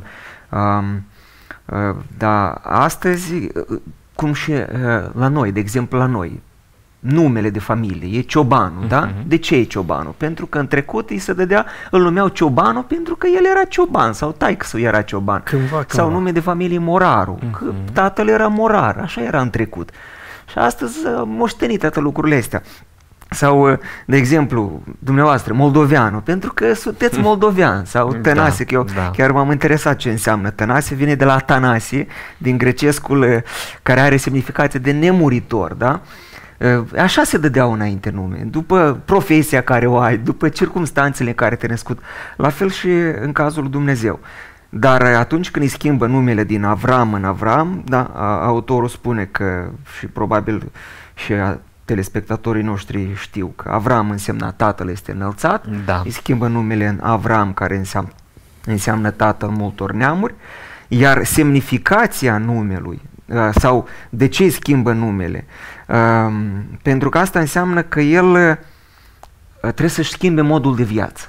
Dar astăzi, cum și la noi, de exemplu la noi, numele de familie e Ciobanu, da? De ce e Ciobanu? Pentru că în trecut îl numeau Ciobanu pentru că el era cioban sau taică-său era cioban. Cândva. Sau nume de familie Moraru, că tatăl era morar, așa era în trecut. Și astăzi moștenit toate lucrurile astea. Sau, de exemplu, dumneavoastră, moldoveanu, pentru că sunteți moldovean, sau Tănase, că eu chiar m-am interesat ce înseamnă Tănase, vine de la Tanasie, din grecescul care are semnificație de nemuritor, da? Așa se dădeau înainte nume, după profesia care o ai, după circumstanțele în care te-ai născut, la fel și în cazul lui Dumnezeu. Dar atunci când îi schimbă numele din Avram în Avram, da, autorul spune că, și probabil și telespectatorii noștri știu că Avram însemna tatăl este înălțat, îi schimbă numele în Avram, care înseamnă tatăl multor neamuri, iar semnificația numelui, sau de ce îi schimbă numele? Pentru că asta înseamnă că el trebuie să-și schimbe modul de viață.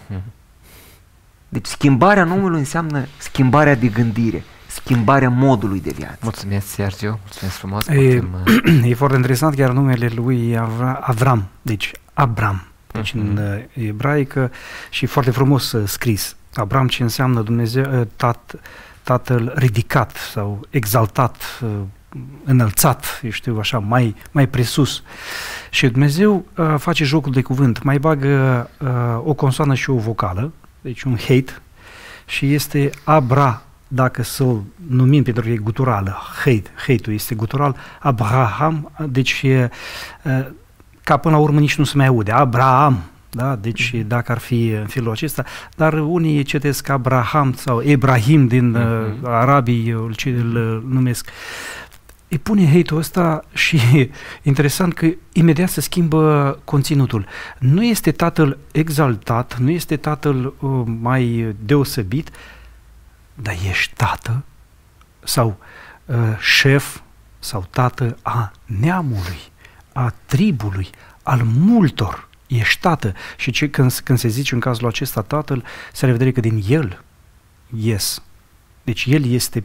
Deci schimbarea numelui înseamnă schimbarea de gândire, schimbarea modului de viață. Mulțumesc, Sergiu, mulțumesc frumos. E foarte interesant, chiar numele lui Avram, deci Abram, deci în ebraică, și foarte frumos scris. Abram, ce înseamnă Dumnezeu, tatăl ridicat sau exaltat, înălțat, eu știu așa, mai presus. Și Dumnezeu face jocul de cuvânt, mai bagă o consoană și o vocală, deci un heit, și este Abra, dacă să-l numim, pentru că e guturală, heitul este gutural, Abraham, deci ca până la urmă nici nu se mai aude, Abraham, da? Deci dacă ar fi în felul acesta, dar unii citesc Abraham sau Ibrahim din arabii, îl numesc. Îi pune heitul ăsta și interesant că imediat se schimbă conținutul. Nu este tatăl exaltat, nu este tatăl mai deosebit, dar ești tată sau șef sau tată a neamului, a tribului, al multor. Ești tată. Și când se zice în cazul acesta tatăl, se are vedere că din el ies. Deci el este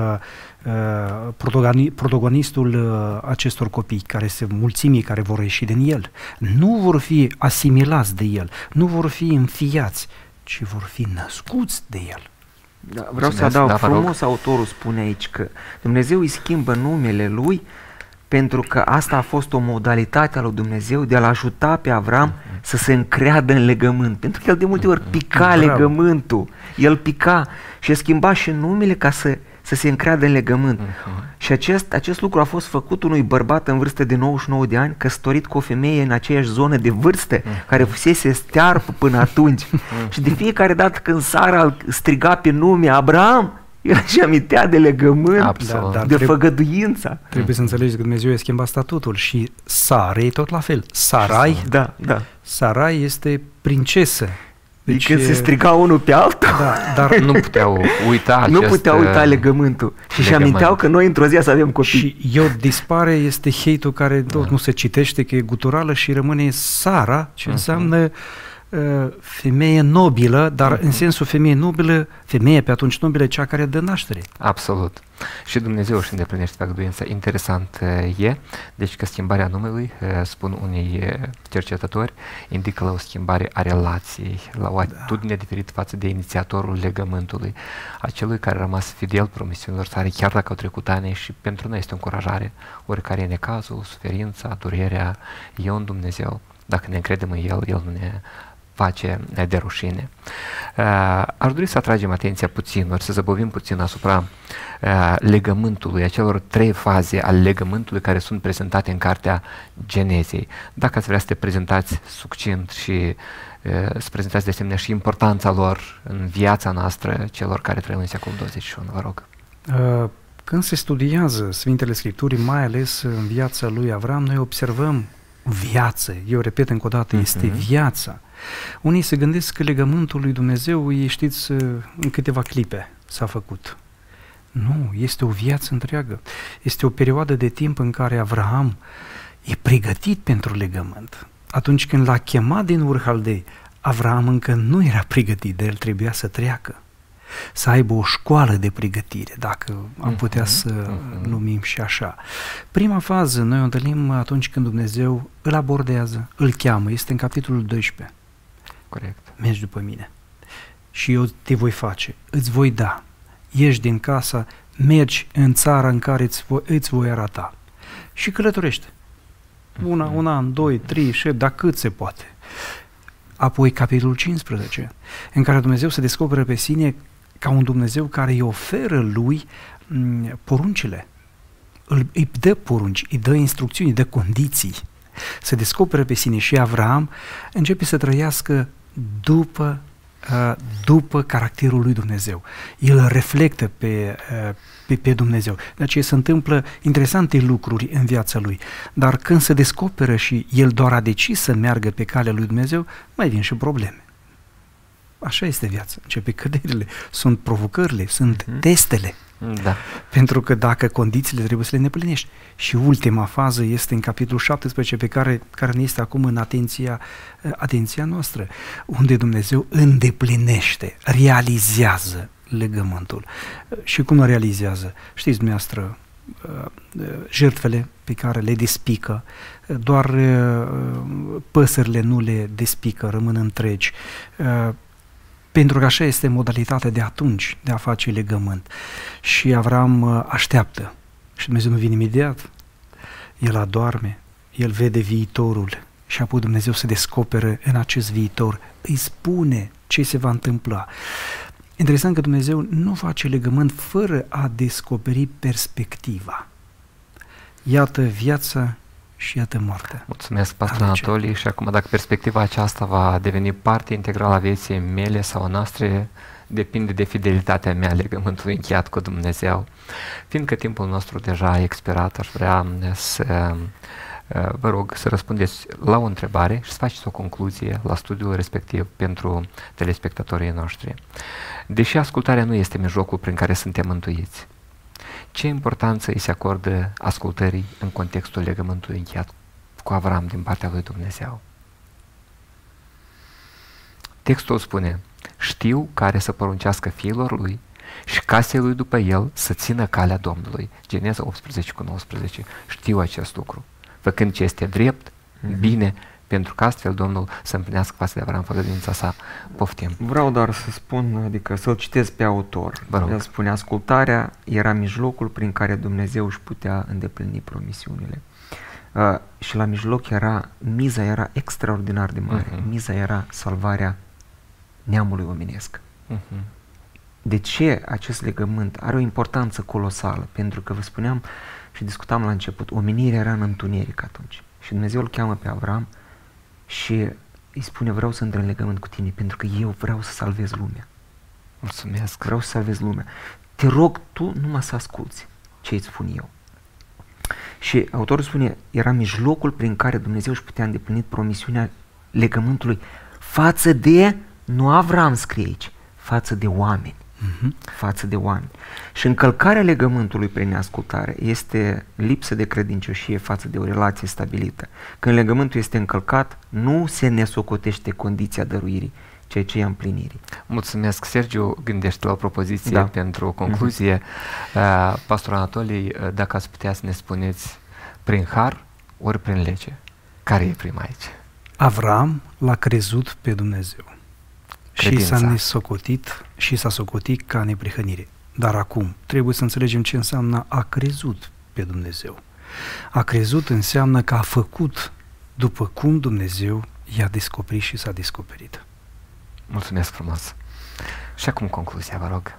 protagonistul acestor copii, mulțimii care vor ieși din el. Nu vor fi asimilați de el, nu vor fi înfiați, ci vor fi născuți de el. Da, vreau să adaug, frumos autorul spune aici că Dumnezeu îi schimbă numele lui pentru că asta a fost o modalitate a lui Dumnezeu de a-l ajuta pe Avram să se încreadă în legământ. Pentru că el de multe ori pica legământul. El pica și schimba și numele ca să se încreadă în legământ. Și acest lucru a fost făcut unui bărbat în vârstă de 99 de ani, căsătorit cu o femeie în aceeași zonă de vârstă, care fusese stearpă până atunci. Și de fiecare dată când Sara striga pe nume Abraham, el își amintea de legământ, de făgăduința. Trebuie să înțelegi că Dumnezeu a schimbat statutul și Sara e tot la fel. Sarai este princesă, Deci, când se striga unul pe altul, da, dar Nu puteau uita nu puteau uita legământul. Și își legământ. aminteau că noi într-o zi să avem copii. și eu dispare este hate-ul care tot nu se citește, că e guturală și rămâne Sara, ce înseamnă femeie nobilă, dar în sensul femeie nobilă, femeie pe atunci nobilă, cea care dă naștere. Absolut. Și Dumnezeu își îndeplinește făgăduința. Interesant e, deci că schimbarea numelui, spun unii cercetători, indică la o schimbare a relației, la o atitudine diferită față de inițiatorul legământului, acelui care a rămas fidel promisiunilor sale, chiar dacă au trecut ani, și pentru noi este o încurajare, oricare e necazul, suferința, durerea, e un Dumnezeu. Dacă ne încredem în El, El nu ne face de rușine. Aș dori să atragem atenția puțin, ori să zăbovim puțin asupra legământului, acelor 3 faze ale legământului care sunt prezentate în cartea Genezei. Dacă ați vrea să te prezentați succint și să prezentați de asemenea și importanța lor în viața noastră, celor care trăim în secolul 21, vă rog. Când se studiază Sfintele Scripturii, mai ales în viața lui Avram, noi observăm viață. Eu repet încă o dată, este viața. Unii se gândesc că legământul lui Dumnezeu, știți, în câteva clipe s-a făcut. Nu, este o viață întreagă. Este o perioadă de timp în care Avram e pregătit pentru legământ. Atunci când l-a chemat din Ur Haldei, Avram încă nu era pregătit, de el trebuia să treacă, să aibă o școală de pregătire, dacă am putea să numim și așa. Prima fază noi o întâlnim atunci când Dumnezeu îl abordează, îl cheamă, este în capitolul 12. Corect. Mergi după mine și eu te voi face, îți voi da, ieși din casa, mergi în țara în care îți voi arăta și călătorește. Un an, 2, 3, 7, dar cât se poate. Apoi capitolul 15, în care Dumnezeu se descoperă pe sine ca un Dumnezeu care îi oferă lui poruncile, îi dă porunci, îi dă instrucțiuni, îi dă condiții. Se descoperă pe sine și Avram începe să trăiască după caracterul lui Dumnezeu. El reflectă pe Dumnezeu. De aceea se întâmplă interesante lucruri în viața lui. Dar când se descoperă și el doar a decis să meargă pe calea lui Dumnezeu, mai vin și probleme. Așa este viața. Începe căderile, sunt provocările, sunt testele. Da. Pentru că dacă condițiile trebuie să le îndeplinești. Și ultima fază este în capitolul 17, pe care ne este acum în atenția noastră, unde Dumnezeu îndeplinește, realizează legământul. Și cum îl realizează? Știți dumneavoastră, jertfele pe care le despică, doar păsările nu le despică, rămân întregi. Pentru că așa este modalitatea de atunci de a face legământ. Și Avram așteaptă și Dumnezeu nu vine imediat. El adorme, el vede viitorul și apoi Dumnezeu se descoperă în acest viitor, îi spune ce se va întâmpla. Interesant că Dumnezeu nu face legământ fără a descoperi perspectiva. Iată viața și iată moartea. Mulțumesc, pastor Anatolii, și acum dacă perspectiva aceasta va deveni parte integrală a vieții mele sau a noastre, depinde de fidelitatea mea legământului încheiat cu Dumnezeu. Fiindcă timpul nostru deja a expirat, aș vrea să vă rog să răspundeți la o întrebare și să faceți o concluzie la studiul respectiv pentru telespectatorii noștri. Deși ascultarea nu este mijlocul prin care suntem mântuiți, ce importanță îi se acordă ascultării în contextul legământului încheiat cu Avram din partea lui Dumnezeu? Textul spune: știu care să poruncească fiilor lui și casei lui după el să țină calea Domnului. Geneza 18:19. Știu acest lucru, făcând ce este drept, bine, pentru că astfel Domnul să împlinească față de Avram făgăduința sa. Poftim. Vreau doar să spun, adică să-l citesc pe autor. El spune: ascultarea era mijlocul prin care Dumnezeu își putea îndeplini promisiunile. Și la mijloc miza era extraordinar de mare. Miza era salvarea neamului omenesc. De ce acest legământ are o importanță colosală? Pentru că vă spuneam și discutam la început, omenirea era în întuneric atunci. Și Dumnezeu îl cheamă pe Avram și îi spune: vreau să intre în legământ cu tine pentru că eu vreau să salvez lumea. Mulțumesc. Vreau să salvez lumea. Te rog tu numai să asculți ce îți spun eu. Și autorul spune: era mijlocul prin care Dumnezeu își putea îndeplini promisiunea legământului față de Nu Avram scrie aici, față de oameni. Față de oameni. Și încălcarea legământului prin neascultare este lipsă de credincioșie față de o relație stabilită. Când legământul este încălcat, nu se nesocotește condiția dăruirii, ceea ce e împlinirii. Mulțumesc, Sergiu. Gândește la o propoziție pentru o concluzie. Pastor Anatolii, dacă ați putea să ne spuneți prin har ori prin lege, care e prima aici? Avram l-a crezut pe Dumnezeu. Credința. Și s-a nesocotit și s-a socotit ca neprihănire. Dar acum trebuie să înțelegem ce înseamnă a crezut pe Dumnezeu. A crezut înseamnă că a făcut după cum Dumnezeu i-a descoperit și s-a descoperit. Mulțumesc frumos. Și acum concluzia, vă rog.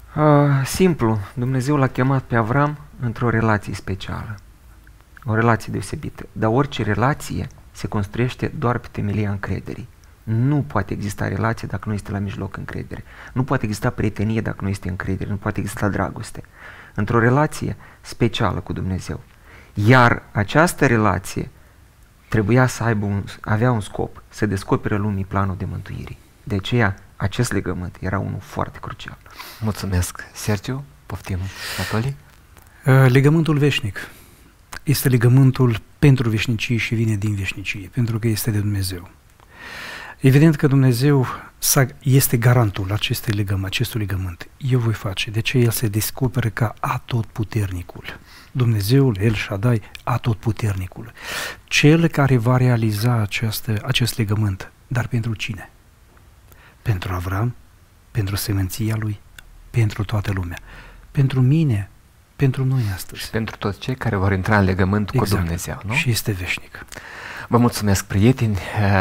Simplu, Dumnezeu l-a chemat pe Avram într-o relație specială. O relație deosebită. Dar orice relație se construiește doar pe temelia încrederii. Nu poate exista relație dacă nu este la mijloc încredere. Nu poate exista prietenie dacă nu este încredere. Nu poate exista dragoste. Într-o relație specială cu Dumnezeu. Iar această relație trebuia să avea un scop, să descopere lumii planul de mântuirii. De aceea, acest legământ era unul foarte crucial. Mulțumesc. Sergiu, poftim. Anatolii? Legământul veșnic este legământul pentru veșnicie și vine din veșnicie, pentru că este de Dumnezeu. Evident că Dumnezeu este garantul acestui legământ. Eu voi face. De ce El se descoperă ca atotputernicul. Dumnezeul, El Shaddai, atotputernicul. Cel care va realiza acest legământ. Dar pentru cine? Pentru Avram, pentru semenția lui, pentru toată lumea. Pentru mine, pentru noi astăzi. Și pentru toți cei care vor intra în legământ cu Dumnezeu, nu? Și este veșnic. Vă mulțumesc, prieteni.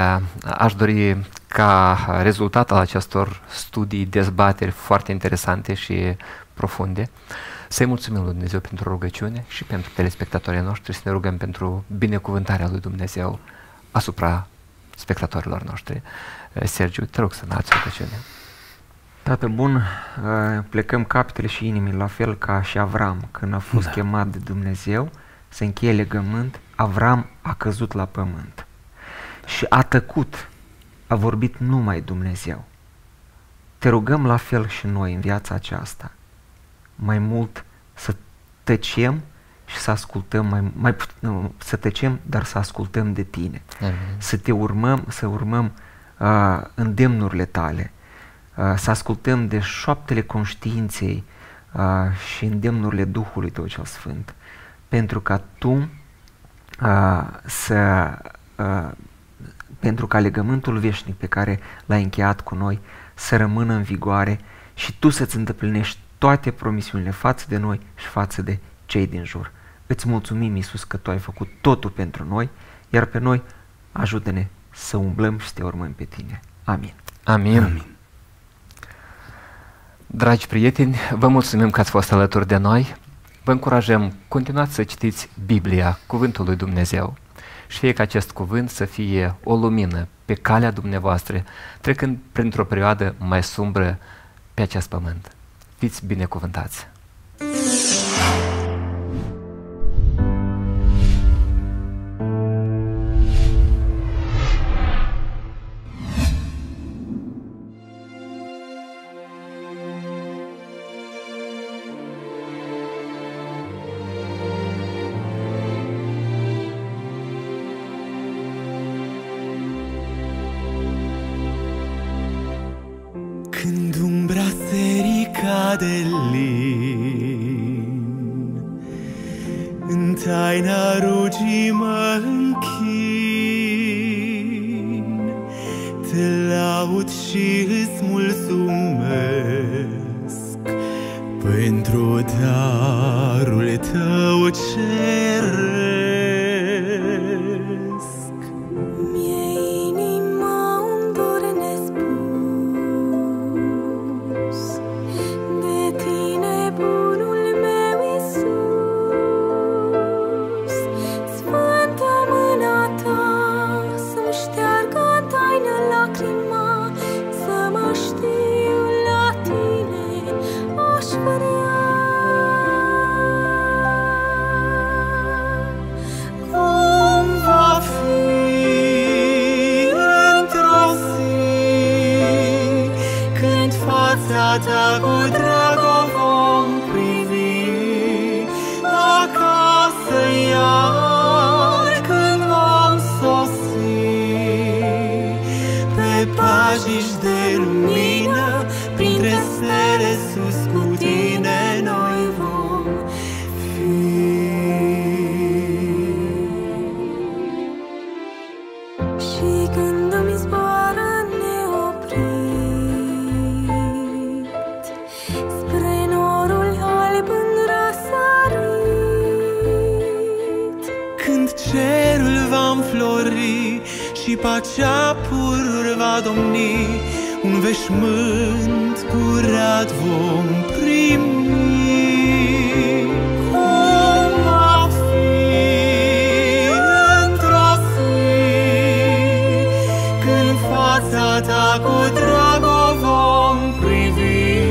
Aș dori ca rezultat al acestor studii, dezbateri foarte interesante și profunde, să-i mulțumim lui Dumnezeu pentru rugăciune și pentru telespectatorii noștri, să ne rugăm pentru binecuvântarea lui Dumnezeu asupra spectatorilor noștri. Sergiu, te rog să înalți rugăciune. Tată bun, plecăm capetele și inimii, la fel ca și Avram, când a fost chemat de Dumnezeu să încheie legământ, Avram a căzut la pământ și a tăcut, a vorbit numai Dumnezeu. Te rugăm la fel și noi în viața aceasta, mai mult să tăcem și să ascultăm, să tăcem, dar să ascultăm de Tine. Amin. Să urmăm îndemnurile Tale, să ascultăm de șoaptele conștiinței și îndemnurile Duhului Tău cel Sfânt, pentru ca Tu pentru ca legământul veșnic pe care l-ai încheiat cu noi să rămână în vigoare și Tu să-ți îndeplinești toate promisiunile față de noi și față de cei din jur. Îți mulțumim, Iisus, că Tu ai făcut totul pentru noi, iar pe noi ajută-ne să umblăm și să Te urmăm pe Tine. Amin. Amin. Amin. Dragi prieteni, vă mulțumim că ați fost alături de noi. Vă încurajăm, continuați să citiți Biblia, Cuvântul lui Dumnezeu, și fie ca acest cuvânt să fie o lumină pe calea dumneavoastră, trecând printr-o perioadă mai sumbră pe acest pământ. Fiți binecuvântați! Când umbra se ridica de lin, în taina rugii mă închin, te laud și îți mulțumesc pentru darul Tău ceresc. fața ta cu drag o vom privi, acasă iar când vom sosi. Pe pajiști de lumină, printre stele sus cu tine noi vom fi. Și când îmi zboară neoprit spre norul alb în răsărit, când cerul va înflori și pacea pururi va domni, un veșmânt curat vom primi. Cum va fi într-o zi când fața ta cu drag o vom privi,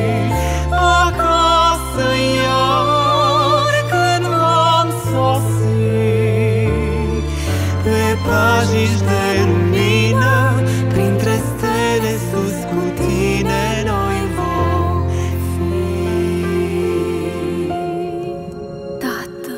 acasă iar când vom sosi. Pe pajiști de lumină, printre stele sus cu tine noi vom fi. Tată,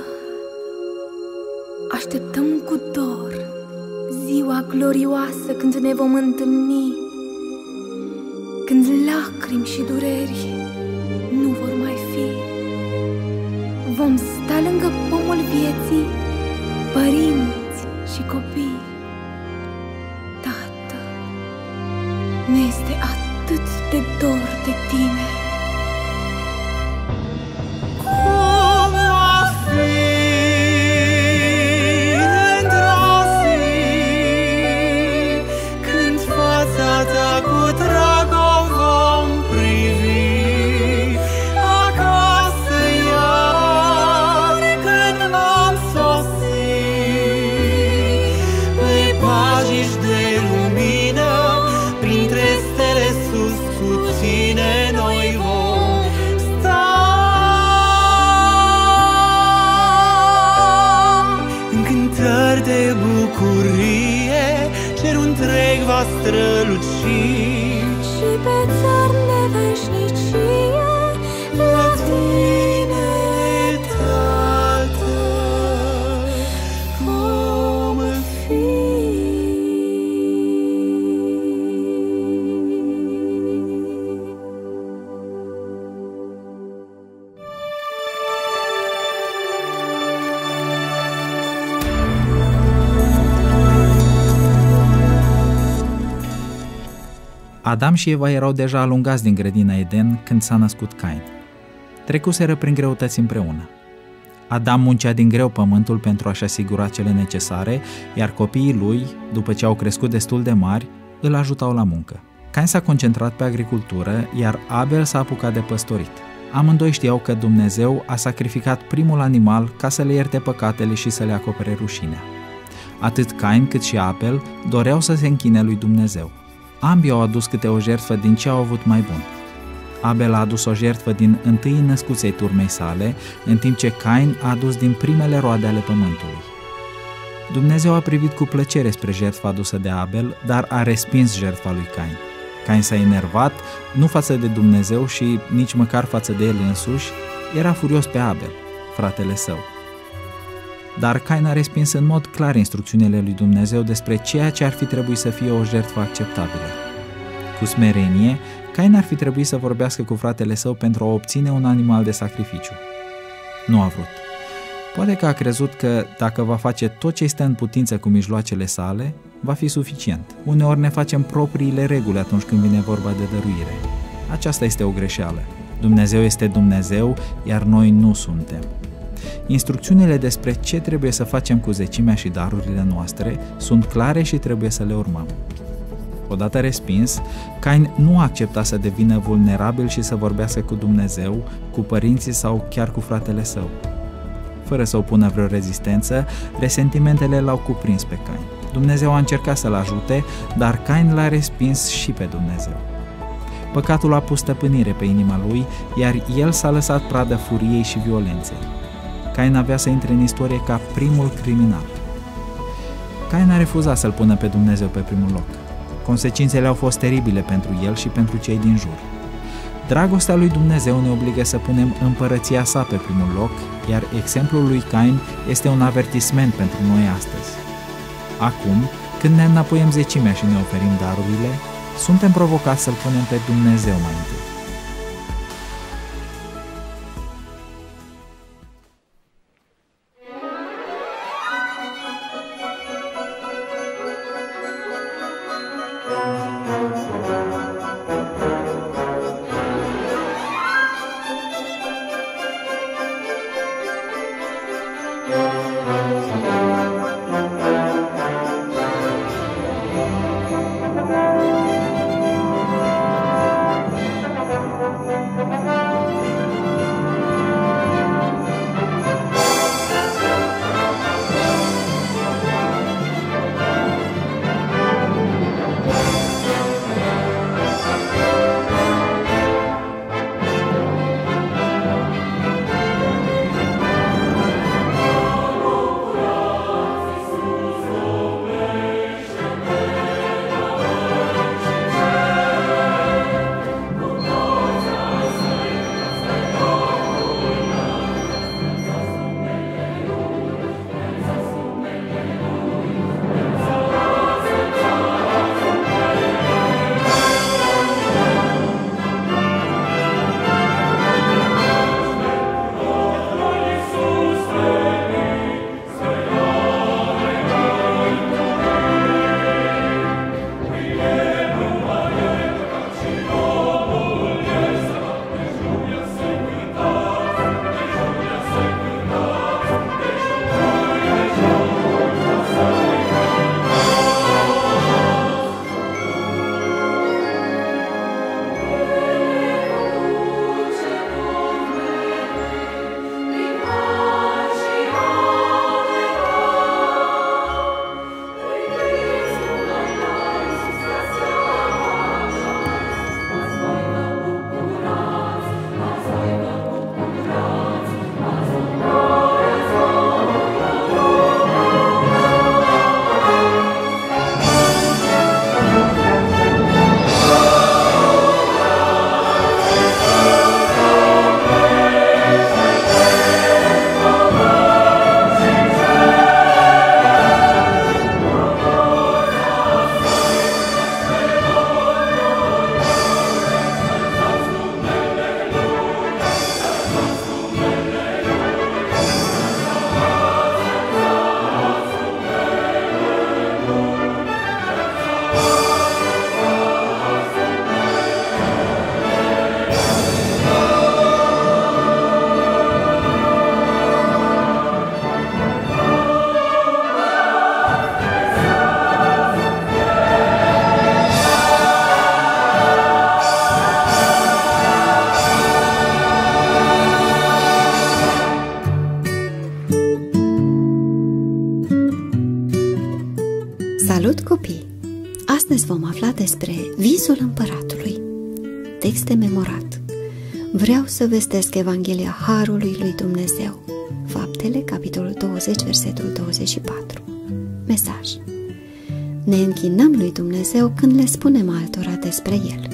așteptăm cu dor ziua glorioasă când ne vom întâlni, când lacrimi și dureri nu vor mai fi. Vom sta lângă pomul vieții, părinți și copii. Tată, ne este atât de dor de tine. Cum va fi într-o zi când fața ta cu drag o vom privi, acasă iar când vom sosi. Pe pajiști de lumină, printre stele sus cu tine noi vom sta. În cântări de bucurie cerul întreg va străluci, Și pe țări neveșnicie la tine, Tată, vom fi. Adam și Eva erau deja alungați din grădina Eden când s-a născut Cain. Trecuseră prin greutăți împreună. Adam muncea din greu pământul pentru a-și asigura cele necesare, iar copiii lui, după ce au crescut destul de mari, îl ajutau la muncă. Cain s-a concentrat pe agricultură, iar Abel s-a apucat de păstorit. Amândoi știau că Dumnezeu a sacrificat primul animal ca să le ierte păcatele și să le acopere rușinea. Atât Cain cât și Abel doreau să se închine lui Dumnezeu. Ambii au adus câte o jertfă din ce au avut mai bun. Abel a adus o jertfă din întâi născuței turmei sale, în timp ce Cain a adus din primele roade ale pământului. Dumnezeu a privit cu plăcere spre jertfa adusă de Abel, dar a respins jertfa lui Cain. Cain s-a enervat, nu față de Dumnezeu și nici măcar față de el însuși, era furios pe Abel, fratele său. Dar Cain a respins în mod clar instrucțiunile lui Dumnezeu despre ceea ce ar fi trebuit să fie o jertfă acceptabilă. Cu smerenie, Cain ar fi trebuit să vorbească cu fratele său pentru a obține un animal de sacrificiu. Nu a vrut. Poate că a crezut că dacă va face tot ce stă în putință cu mijloacele sale, va fi suficient. Uneori ne facem propriile reguli atunci când vine vorba de dăruire. Aceasta este o greșeală. Dumnezeu este Dumnezeu, iar noi nu suntem. Instrucțiunile despre ce trebuie să facem cu zecimea și darurile noastre sunt clare și trebuie să le urmăm. Odată respins, Cain nu accepta să devină vulnerabil și să vorbească cu Dumnezeu, cu părinții sau chiar cu fratele său. Fără să opună vreo rezistență, resentimentele l-au cuprins pe Cain. Dumnezeu a încercat să-l ajute, dar Cain l-a respins și pe Dumnezeu. Păcatul a pus stăpânire pe inima lui, iar el s-a lăsat pradă furiei și violenței. Cain avea să intre în istorie ca primul criminal. Cain a refuzat să-L pună pe Dumnezeu pe primul loc. Consecințele au fost teribile pentru el și pentru cei din jur. Dragostea lui Dumnezeu ne obligă să punem împărăția sa pe primul loc, iar exemplul lui Cain este un avertisment pentru noi astăzi. Acum, când ne înapoiem zecimea și ne oferim darurile, suntem provocați să-L punem pe Dumnezeu mai întâi. Salut, copii! Astăzi vom afla despre visul împăratului. Text de memorat. Vreau să vestesc Evanghelia Harului lui Dumnezeu. Faptele, capitolul 20, versetul 24. Mesaj. Ne închinăm lui Dumnezeu când le spunem altora despre El.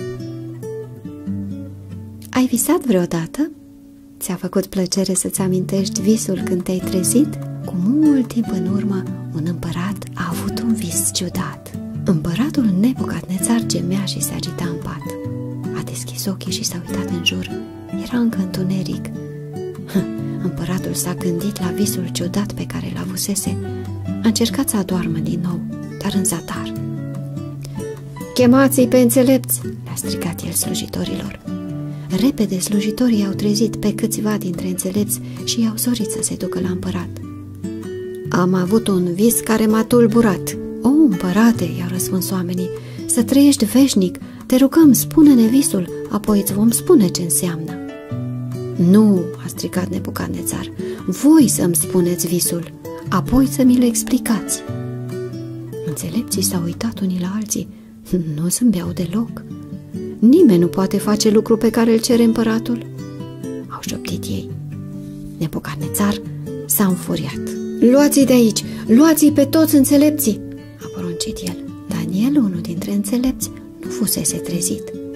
Ai visat vreodată? Ți-a făcut plăcere să-ți amintești visul când te-ai trezit? Cu mult timp în urmă, un împărat a avut un vis ciudat. Împăratul Nebucadnețar gemea și se agita în pat. A deschis ochii și s-a uitat în jur. Era încă întuneric. Împăratul s-a gândit la visul ciudat pe care l avusese. A încercat să adoarmă din nou, dar în zadar. Chemați-i pe înțelepți, le-a strigat el slujitorilor. Repede slujitorii au trezit pe câțiva dintre înțelepți și i-au zorit să se ducă la împărat. Am avut un vis care m-a tulburat. O, împărate, i-au răspuns oamenii, să trăiești veșnic, te rugăm, spune-ne visul, apoi îți vom spune ce înseamnă. Nu, a strigat Nebucadnețar, voi să-mi spuneți visul, apoi să mi-l explicați. Înțelepții s-au uitat unii la alții, nu zâmbeau deloc. Nimeni nu poate face lucru pe care îl cere împăratul, au șoptit ei. Nebucadnețar s-a înfuriat. Luați-i de aici, luați-i pe toți înțelepții, a poruncit el. Daniel, unul dintre înțelepți, nu fusese trezit.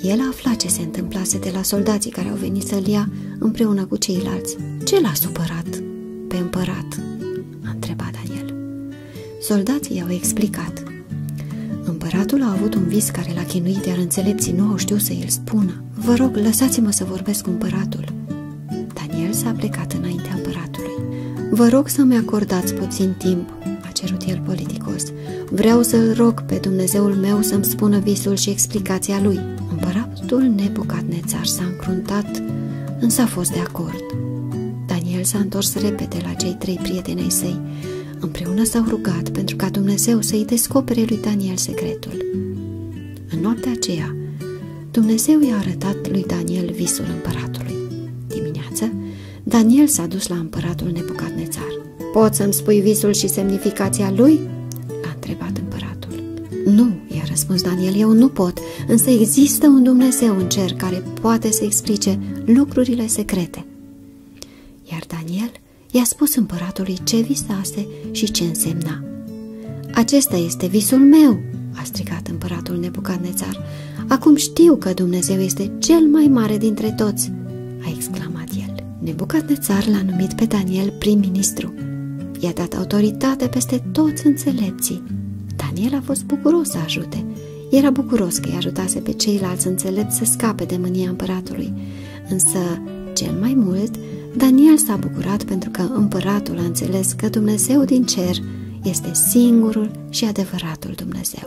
El afla ce se întâmplase de la soldații care au venit să-l ia împreună cu ceilalți. Ce l-a supărat pe împărat? A întrebat Daniel. Soldații i-au explicat. Împăratul a avut un vis care l-a chinuit, iar înțelepții nu au știut să îl spună. Vă rog, lăsați-mă să vorbesc cu împăratul. Daniel s-a plecat înaintea împăratului. Vă rog să-mi acordați puțin timp, a cerut el politicos. Vreau să-l rog pe Dumnezeul meu să-mi spună visul și explicația lui. Împăratul Nebucadnețar s-a încruntat, însă a fost de acord. Daniel s-a întors repede la cei 3 prieteni ai săi. Împreună s-au rugat pentru ca Dumnezeu să-i descopere lui Daniel secretul. În noaptea aceea, Dumnezeu i-a arătat lui Daniel visul împăratului. Dimineață, Daniel s-a dus la împăratul Nebucadnețar. Poți să-mi spui visul și semnificația lui? A întrebat împăratul. Nu, i-a răspuns Daniel, eu nu pot, însă există un Dumnezeu în cer care poate să explice lucrurile secrete. Iar Daniel i-a spus împăratului ce visase și ce însemna. Acesta este visul meu, a strigat împăratul Nebucadnețar. Acum știu că Dumnezeu este cel mai mare dintre toți, a exclamat el. Nebucadnețar l-a numit pe Daniel prim-ministru. I-a dat autoritate peste toți înțelepții. Daniel a fost bucuros să ajute. Era bucuros că îi ajutase pe ceilalți înțelepți să scape de mânia împăratului. Însă, cel mai mult, Daniel s-a bucurat pentru că împăratul a înțeles că Dumnezeu din cer este singurul și adevăratul Dumnezeu.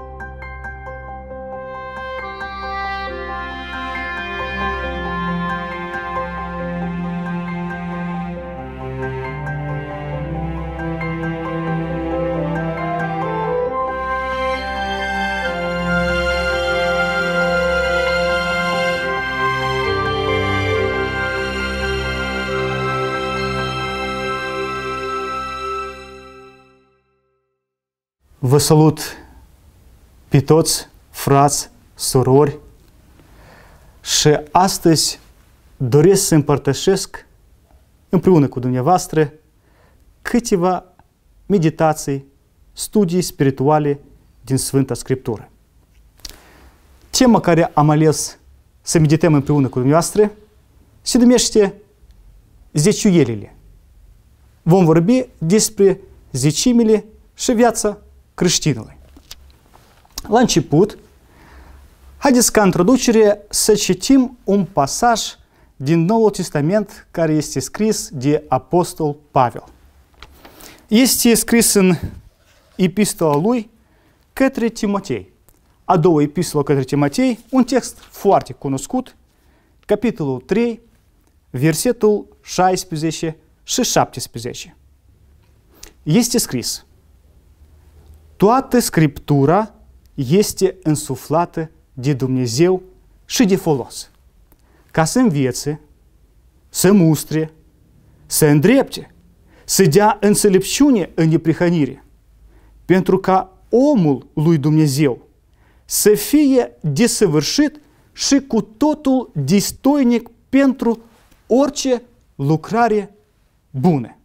Vă salut pe toți, frați, surori, și astăzi doresc să împărtășesc împreună cu dumneavoastră câteva meditații, studii spirituale din Sfânta Scriptură. Tema care am ales să medităm împreună cu dumneavoastră se numește zeciuielile. Vom vorbi despre zecimile și viața creștinului. La început, haideți ca introducere să citim un pasaj din Noul Testament care este scris de Apostol Pavel. Este scris în epistola lui către Timotei. A doua epistolă către Timotei, un text foarte cunoscut, capitolul 3, versetul 16 și 17. Este scris: toată Scriptura este însuflată de Dumnezeu și de folos, ca să învețe, să mustre, să îndrepte, să dea înțelepciune în neprihănire, pentru ca omul lui Dumnezeu să fie desăvârșit și cu totul destoinic pentru orice lucrare bună.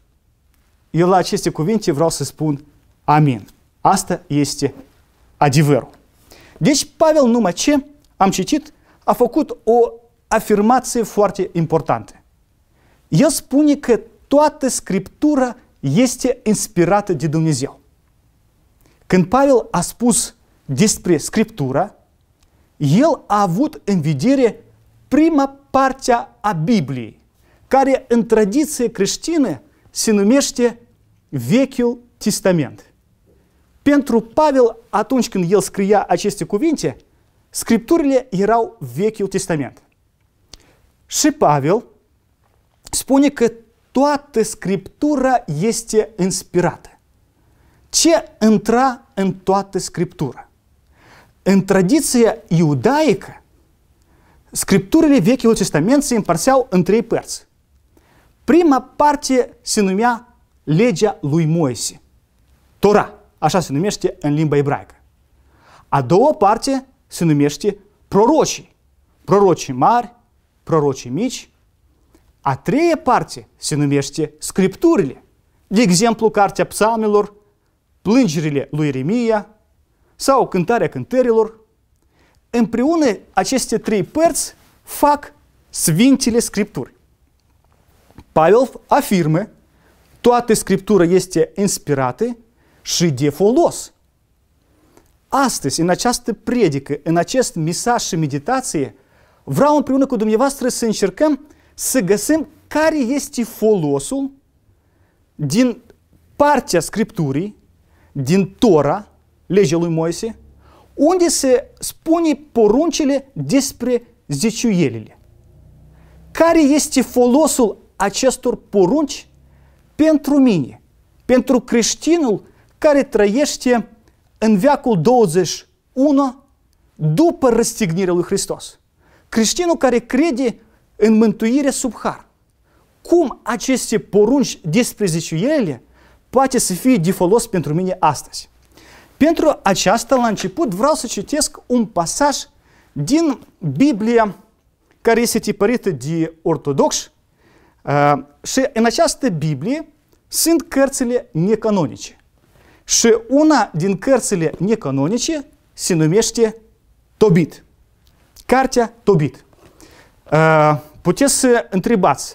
Eu la aceste cuvinte vreau să spun amin. Asta este adevărul. Deci Pavel, numai ce am citit, a făcut o afirmație foarte importantă. El spune că toată Scriptura este inspirată de Dumnezeu. Când Pavel a spus despre Scriptura, el a avut în vedere prima parte a Bibliei, care în tradiție creștină se numește Vechiul Testament. Pentru Pavel, atunci când el scria aceste cuvinte, Scripturile erau Vechiul Testament. Și Pavel spune că toată Scriptura este inspirată. Ce intra în toată Scriptura? În tradiția iudaică, Scripturile Vechiului Testament se împărțeau în 3 părți. Prima parte se numea legea lui Moise, Tora, așa se numește în limba ebraică. A doua parte se numește prorocii, prorocii mari, prorocii mici. A treia parte se numește Scripturile, de exemplu Cartea Psalmelor, Plângerile lui Ieremia sau Cântarea Cântărilor. împreună aceste trei părți fac Sfintele Scripturi. Pavel afirmă, toată Scriptura este inspirată și de folos. Astăzi, în această predică, în acest mesaj și meditație, vreau împreună cu dumneavoastră să încercăm să găsim care este folosul din partea Scripturii, din Tora, legea lui Moise, unde se spune poruncile despre zeciuielile. Care este folosul acestor porunci pentru mine, pentru creștinul care trăiește în veacul 21 după răstignirea lui Hristos? Creștinul care crede în mântuire sub har. Cum aceste porunci despre zeciuielile poate să fie de folos pentru mine astăzi? Pentru aceasta, la început, vreau să citesc un pasaj din Biblia care este tipărită de ortodoxi și în această Biblie sunt cărțile necanonice. Și una din cărțile necanonice se numește Tobit. Cartea Tobit. Puteți să întrebați,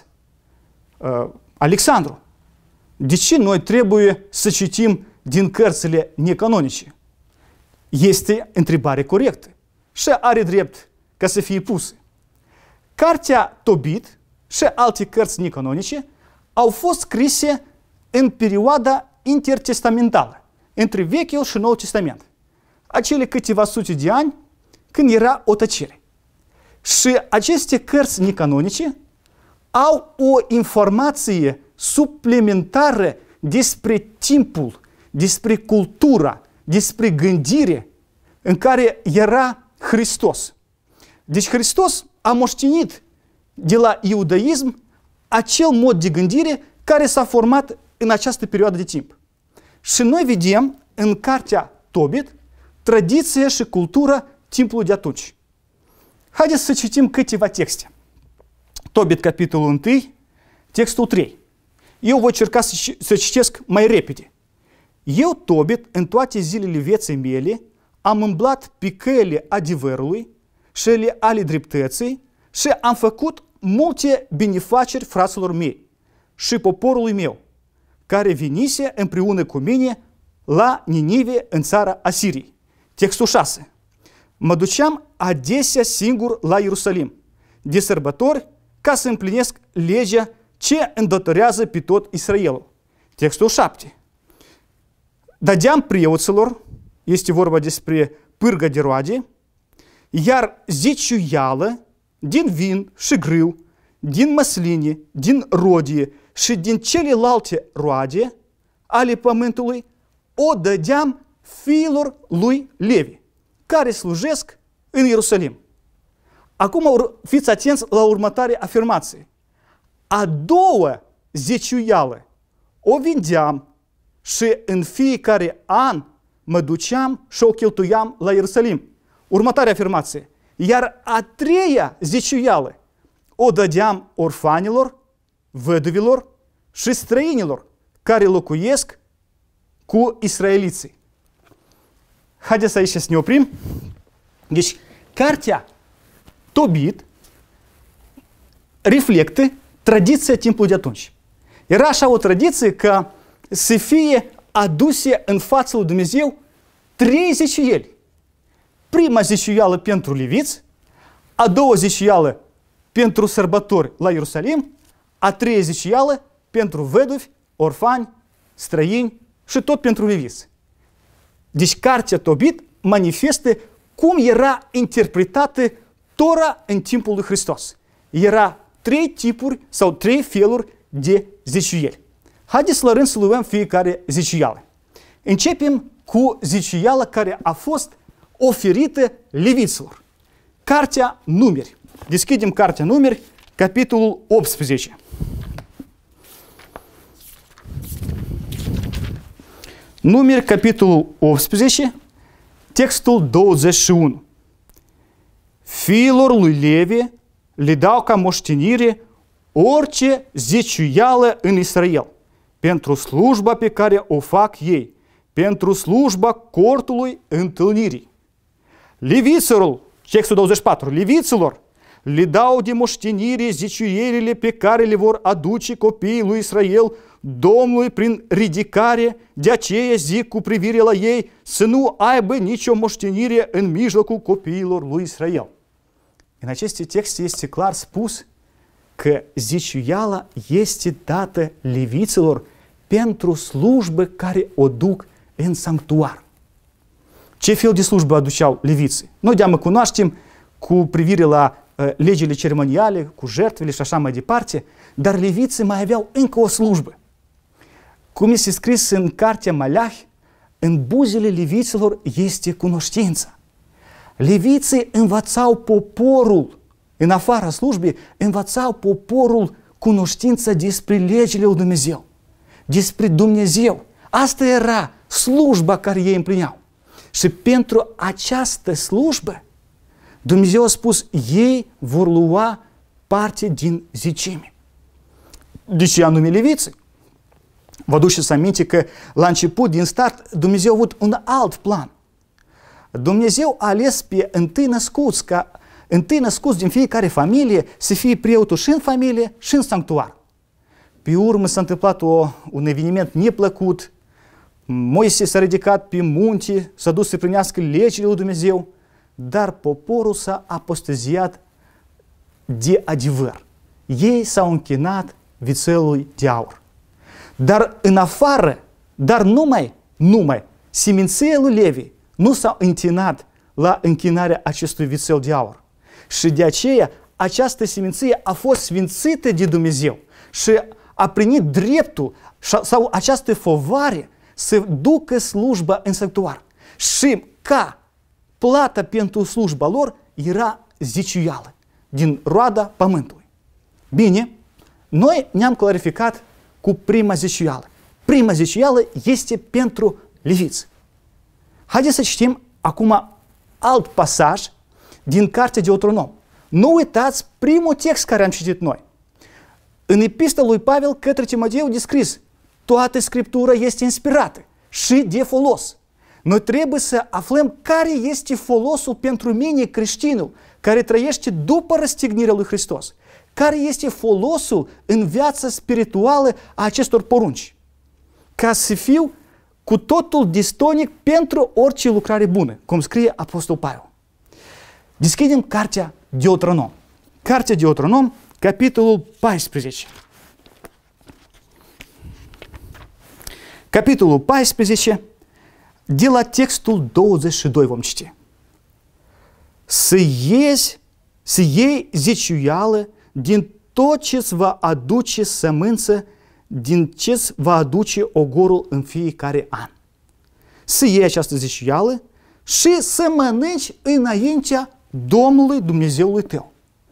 Alexandru, de ce noi trebuie să citim din cărțile necanonice? Este întrebare corectă și are drept ca să fie pusă. Cartea Tobit și alte cărți necanonice au fost scrise în perioada intertestamentală, între Vechiul și Noul Testament. Acele câteva sute de ani când era o tăcere. Și aceste cărți necanonice au o informație suplimentară despre timpul, despre cultura, despre gândire în care era Hristos. Deci Hristos a moștenit de la iudaism acel mod de gândire care s-a format în această perioadă de timp. Și noi vedem în cartea Tobit tradiția și cultura timpului de atunci. Haideți să citim câteva texte. Tobit, capitolul 1, textul 3. Eu voi încerca să citesc mai repede. Eu, Tobit, în toate zilele vieții mele, am îmblat pe căile adevărului și ale dreptății și am făcut multe binefaceri fraților mei și poporului meu, care venise împreună cu mine la Ninive în țara Asiriei. Textul 6. Mă duceam adesea singur la Ierusalim, de sărbători, ca să împlinesc legea ce îndatorează pe tot Israelul. Textul 7. Dădeam preoților, este vorba despre pârga de roade, iar zeciuială din vin și grâu, din măsline, din rodie și din celelalte roade ale pământului, o dădeam fiilor lui Levi, care slujesc în Ierusalim. Acum fiți atenți la următoarea afirmație. A doua zeciuială o vindeam și în fiecare an mă duceam și o cheltuiam la Ierusalim. Următoarea afirmație. Iar a treia zeciuială o dădeam orfanilor, văduvilor și străinilor care locuiesc cu israeliții. Haideți aici să ne oprim. Deci, cartea Tobit reflectă tradiția timpului de atunci. Era așa o tradiție că să fie aduse în fața lui Dumnezeu 3 zeciuieli. Prima zeciuială pentru leviți, a doua zeciuială pentru sărbători la Ierusalim, a treia zeciuială pentru văduvi, orfani, străini și tot pentru leviți. Deci cartea Tobit manifestă cum era interpretată Tora în timpul lui Hristos. Era 3 tipuri sau 3 feluri de zeciuieli. Haideți la rând să luăm fiecare zeciuială. Începem cu zeciuiala care a fost oferită leviților. Cartea Numeri. Deschidem cartea Numeri, capitolul 18. Numeri, capitolul 18, textul 21. Fiilor lui Levi le dau ca moștenire orice zeciuială în Israel, pentru slujba pe care o fac ei, pentru slujba cortului întâlnirii. Leviților Textul 24. Leviților le dau de moștenire zeciuierile pe care le vor aduce copiii lui Israel Domnului prin ridicare, de aceea zic cu privire la ei să nu aibă nicio moștenire în mijlocul copiilor lui Israel. În aceste texte este clar spus că zeciuiala este dată leviților pentru slujbă care o duc în sanctuar. Ce fel de slujbă aduceau leviții? Noi de-amă cunoaștem cu privire la legile ceremoniale, cu jertfele și așa mai departe, dar leviții mai aveau încă o slujbă. Cum este scris în cartea Maleahi, în buzele leviților este cunoștința. Leviții învățau poporul, în afara slujbei, învățau poporul cunoștința despre legile lui Dumnezeu, despre Dumnezeu. Asta era slujba care ei împlineau. Și pentru această slujbă, Dumnezeu a spus, ei vor lua parte din zecime. De ce anume leviții? Vă aduceți aminte că la început, din start, Dumnezeu a avut un alt plan. Dumnezeu a ales pe întâi născuți, ca întâi născuți din fiecare familie să fie preotul și în familie și în sanctuar. Pe urmă s-a întâmplat un eveniment neplăcut. Moise s-a ridicat pe munte, s-a dus să primească legile lui Dumnezeu, dar poporul s-a apostaziat de adevăr. Ei s-au închinat vițelului de aur. Dar în afară, dar numai, seminția lui Levi nu s-au închinat la închinarea acestui vițel de aur. Și de aceea această seminție a fost sfințită de Dumnezeu și a primit dreptul sau această fovare să ducă slujba în sanctuar. Și ca plata pentru slujba lor era zeciuială din roada pământului. Bine, noi ne-am clarificat cu prima zeciuială. Prima zeciuială este pentru leviți. Haideți să citim acum alt pasaj din cartea Deuteronom. Nu uitați primul text care am citit noi. În epistola lui Pavel către Timoteu descris: toată Scriptura este inspirată și de folos. Noi trebuie să aflăm care este folosul pentru mine, creștinul, care trăiește după răstignirea lui Hristos. Care este folosul în viața spirituală a acestor porunci? Ca să fiu cu totul distonic pentru orice lucrare bună, cum scrie Apostol Pavel. Deschidem cartea Deuteronom. Cartea Deuteronom, capitolul 14. Capitolul 14, de la textul 22 vom citi. Să iei zeciuială din tot ce-ți va aduce sămânță, din ce-ți va aduce ogorul în fiecare an. Să iei această zeciuială și să mănânci înaintea Domnului Dumnezeului tău.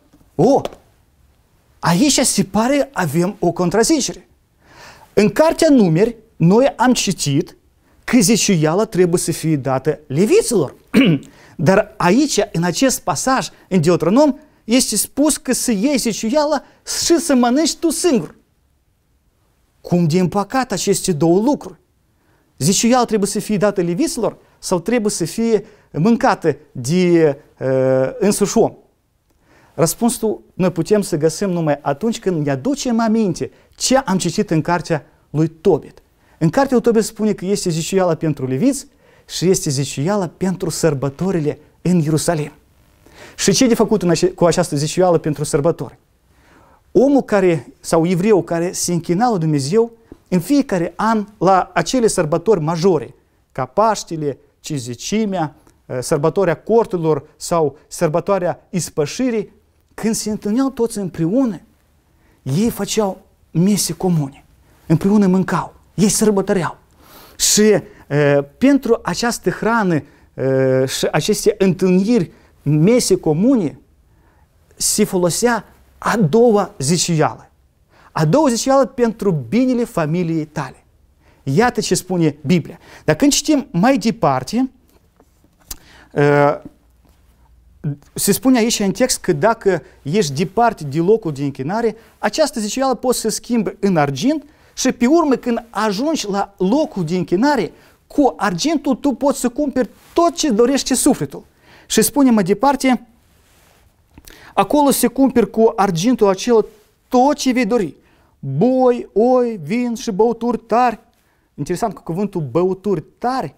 Aici se pare avem o contrazicere. În cartea Numeri, noi am citit că zeciuiala trebuie să fie dată leviților. Dar aici, în acest pasaj, în Deuteronom, este spus că să iei zeciuiala și să mănânci tu singur. Cum de împăcat aceste două lucruri? Zeciuiala trebuie să fie dată leviților sau trebuie să fie mâncată de însuși om? Răspunsul noi putem să găsim numai atunci când ne aducem aminte ce am citit în cartea lui Tobit. În cartea lui Tobit spune că este zeciuiala pentru leviți și este zeciuiala pentru sărbătorile în Ierusalim. Și ce de făcut cu această zeciuială pentru sărbători? Omul care, sau evreu care se închina lui Dumnezeu în fiecare an la acele sărbători majore, ca Paștele, Cizecimea, sărbătoarea corturilor sau sărbătoarea ispășirii, când se întâlneau toți împreună, ei făceau mese comune, împreună mâncau, ei sărbătoreau. Și pentru această hrană și aceste întâlniri, mese comune, se folosea a doua zeciuială. A doua zeciuială pentru binele familiei tale. Iată ce spune Biblia. Dar când citim mai departe, se spune aici în text că dacă ești departe de locul de închinare, această zeciuială poți să schimbi în argint și pe urmă când ajungi la locul de închinare, cu argintul tu poți să cumperi tot ce dorește sufletul. Și spune mai departe, acolo se cumperi cu argintul acela tot ce vei dori. Boi, oi, vin și băuturi tari. Interesant că cuvântul băuturi tari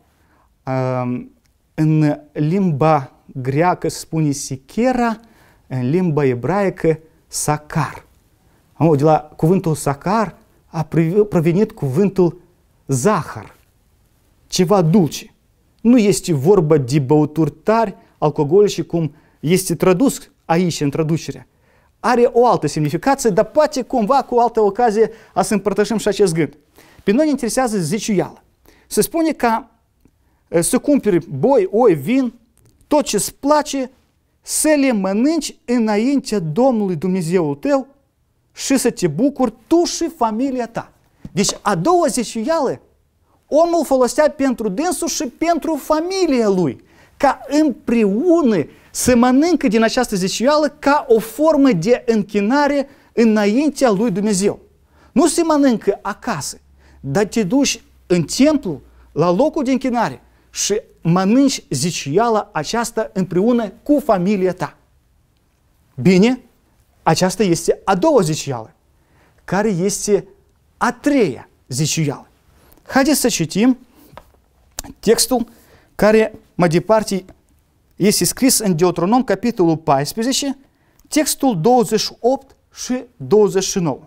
în limba greacă se spune sichera, în limba ebraică sacar. De la cuvântul sacar a provenit cuvântul zahăr, ceva dulce. Nu este vorba de băuturi tari, alcoolice, cum este tradus aici în traducere. Are o altă semnificație, dar poate cumva cu o altă ocazie să împărtășim și acest gând. Pe noi ne interesează zeciuială. Se spune că să cumperi boi, oi, vin, tot ce îți place, să le mănânci înaintea Domnului Dumnezeul tău și să te bucuri tu și familia ta. Deci a doua zeciuială omul folosea pentru dânsul și pentru familia lui, ca împreună să mănâncă din această zeciuială ca o formă de închinare înaintea lui Dumnezeu. Nu se mănâncă acasă, dar te duci în templu, la locul de închinare și mănânci zeciuiala aceasta împreună cu familia ta. Bine, aceasta este a doua zeciuială, care este a treia zeciuială. Haideți să citim textul care mai departe este scris în Deuteronom, capitolul 14, textul 28 și 29.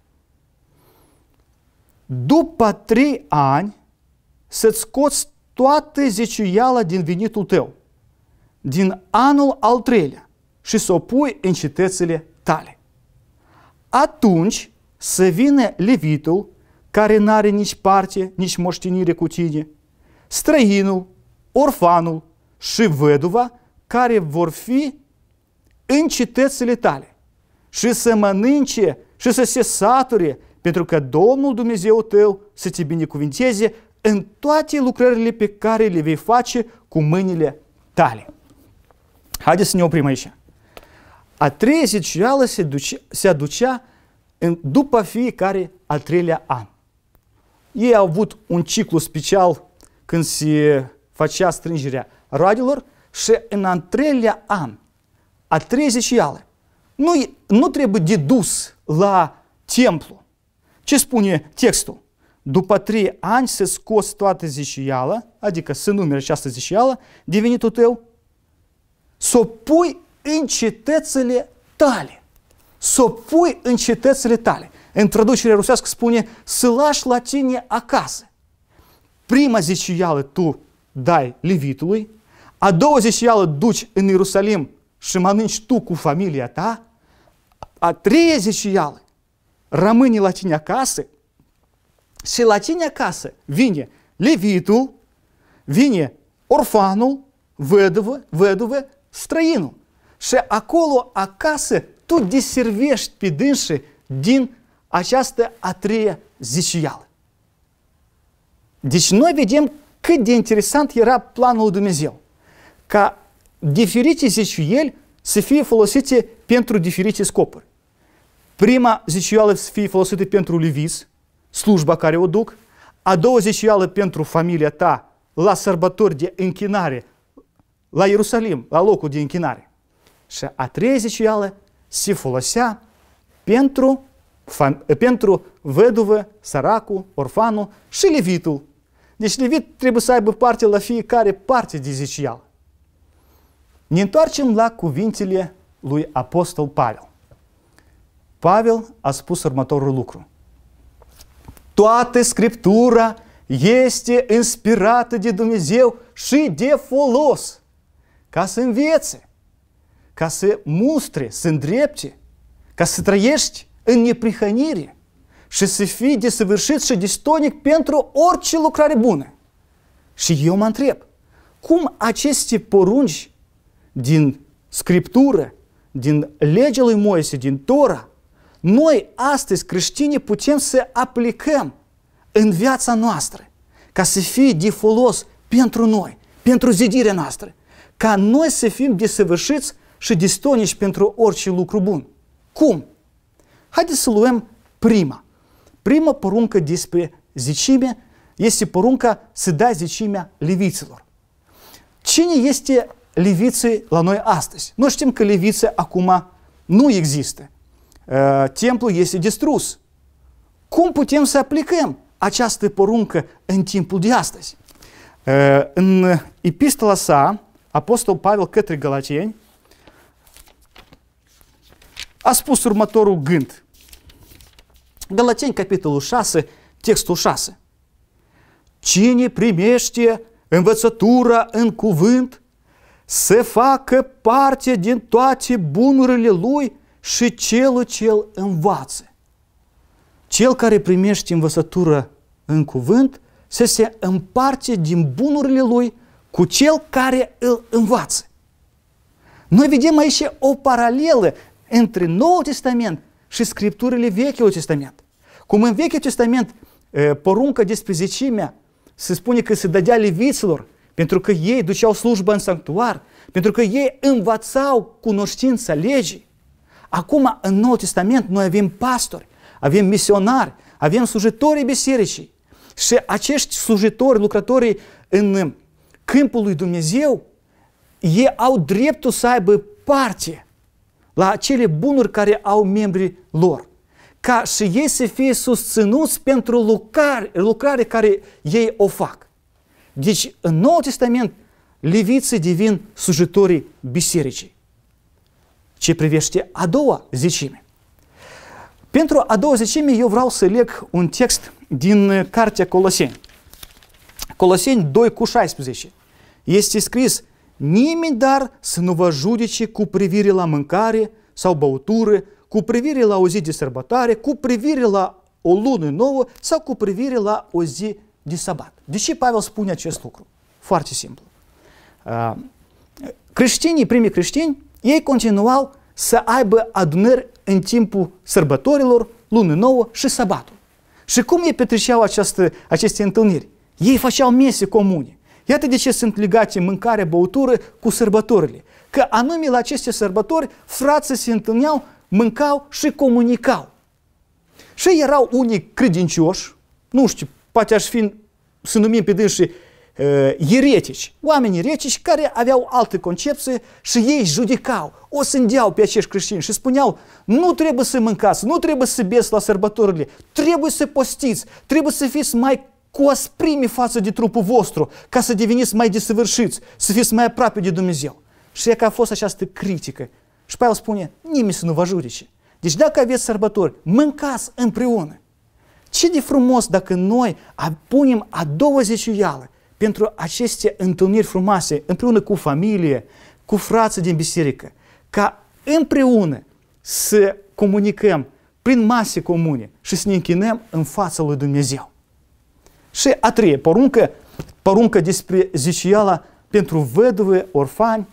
După 3 ani să-ți scoți toată zeciuiala din venitul tău, din anul al 3-lea, și să o pui în cetățile tale. Atunci să vină levitul, care n-are nici parte, nici moștenire cu tine, străinul, orfanul și văduva, care vor fi în cetățile tale, și să mănânce și să se sature, pentru că Domnul Dumnezeu tău să te binecuvinteze în toate lucrările pe care le vei face cu mâinile tale. Haideți să ne oprim aici. A treia zeciuială se aducea după fiecare al 3-lea an. Ei au avut un ciclu special când se făcea strângerea roadelor și în al 3-lea an, a treia zeciuială, nu trebuie de dus la templu. Ce spune textul? După 3 ani să scoți toată zeciuiala, adică să numeri această zeciuială de venitul tău, să o pui în cetățile tale. Să o pui în cetățile tale. În traducerea rusească spune să lași la tine acasă. Prima zeciuială tu dai levitului, a doua zeciuială duci în Ierusalim și mănânci tu cu familia ta, a treia zeciuială rămâne la tine acasă și la tine acasă vine levitul, vine orfanul, văduvă, străinul. Și acolo acasă tu deservești pe dânsii din această a treia zeciuială. Deci noi vedem cât de interesant era planul lui Dumnezeu. Ca diferite zeciuieli să fie folosite pentru diferite scopuri. Prima zeciuială să fie folosită pentru leviți, slujba care o duc, a doua zeciuială pentru familia ta la sărbători de închinare, la Ierusalim, la locul de închinare. Și a treia zeciuială se folosea pentru văduvă, săracul, orfanul și levitul. Deci levit trebuie să aibă parte la fiecare parte de zeciuială. Ne întoarcem la cuvintele lui Apostol Pavel. Pavel a spus următorul lucru. Toată Scriptura este inspirată de Dumnezeu și de folos, ca să învețe, ca să mustre, să îndrepte, ca să trăiești în neprihănire și să fii desăvârșit și destonic pentru orice lucrare bună. Și eu mă întreb, cum aceste porunci din Scriptură, din legea lui Moise, din Tora, noi astăzi creștini putem să aplicăm în viața noastră, ca să fie de folos pentru noi, pentru zidirea noastră, ca noi să fim desăvârșiți și destonici pentru orice lucru bun. Cum? Haideți să luăm prima poruncă despre zecime este porunca să dai zecimea leviților. Cine este leviții la noi astăzi? Noi știm că leviții acum nu există. Templul este distrus. Cum putem să aplicăm această poruncă în timpul de astăzi? În epistola sa, Apostol Pavel către Galateni a spus următorul gând. Galateni, capitolul 6, textul 6. Cine primește învățătura în cuvânt, să facă parte din toate bunurile lui și celul ce-l învață. Cel care primește învățătură în cuvânt, să se împarte din bunurile lui cu cel care îl învață. Noi vedem aici o paralelă între Noul Testament și Scripturile Vechiului Testament. Cum în Vechiul Testament porunca despre zecimea se spune că se dădea leviților, pentru că ei duceau slujbă în sanctuar, pentru că ei învățau cunoștința legii. Acum, în Noul Testament, noi avem pastori, avem misionari, avem slujitori bisericii. Și acești slujitori, lucrătorii în câmpul lui Dumnezeu, ei au dreptul să aibă parte la acele bunuri care au membrii lor. Ca și ei să fie susținuți pentru lucrare care ei o fac. Deci, în Noul Testament, leviții devin slujitorii bisericii. Ce privește a doua zecime. Pentru a doua zecime eu vreau să leg un text din cartea Coloseni. Coloseni 2:16. Este scris: nimeni dar să nu vă judece cu privire la mâncare sau băutură, cu privire la o zi de sărbătoare, cu privire la o lună nouă sau cu privire la o zi de sabat. De ce Pavel spune acest lucru? Foarte simplu. Creștinii, primii creștini, ei continuau să aibă adunări în timpul sărbătorilor, lună nouă și sabatul. Și cum ei petreceau aceste întâlniri? Ei făceau mese comune. Iată de ce sunt legate mâncarea, băutură cu sărbătorile. Că anume la aceste sărbători frații se întâlneau, mâncau și comunicau. Și erau unii credincioși, nu știu, poate aș fi să numim pe dânsii eretici, oameni eretici care aveau alte concepții și ei judecau, o sândeau pe acești creștini și spuneau: nu trebuie să mâncați, nu trebuie să beți la sărbătorile, trebuie să postiți, trebuie să fiți mai cu asprime față de trupul vostru, ca să deveniți mai desăvârșiți, să fiți mai aproape de Dumnezeu. Și e că a fost această critică. Și Pavel spune: nimeni să nu vă judece. Deci dacă aveți sărbători, mâncați împreună. Ce de frumos dacă noi punem a doua zeciuială pentru aceste întâlniri frumoase, împreună cu familie, cu frații din biserică, ca împreună să comunicăm prin mase comune și să ne închinăm în fața lui Dumnezeu. Și a treia poruncă despre zeciuiala pentru văduve, orfani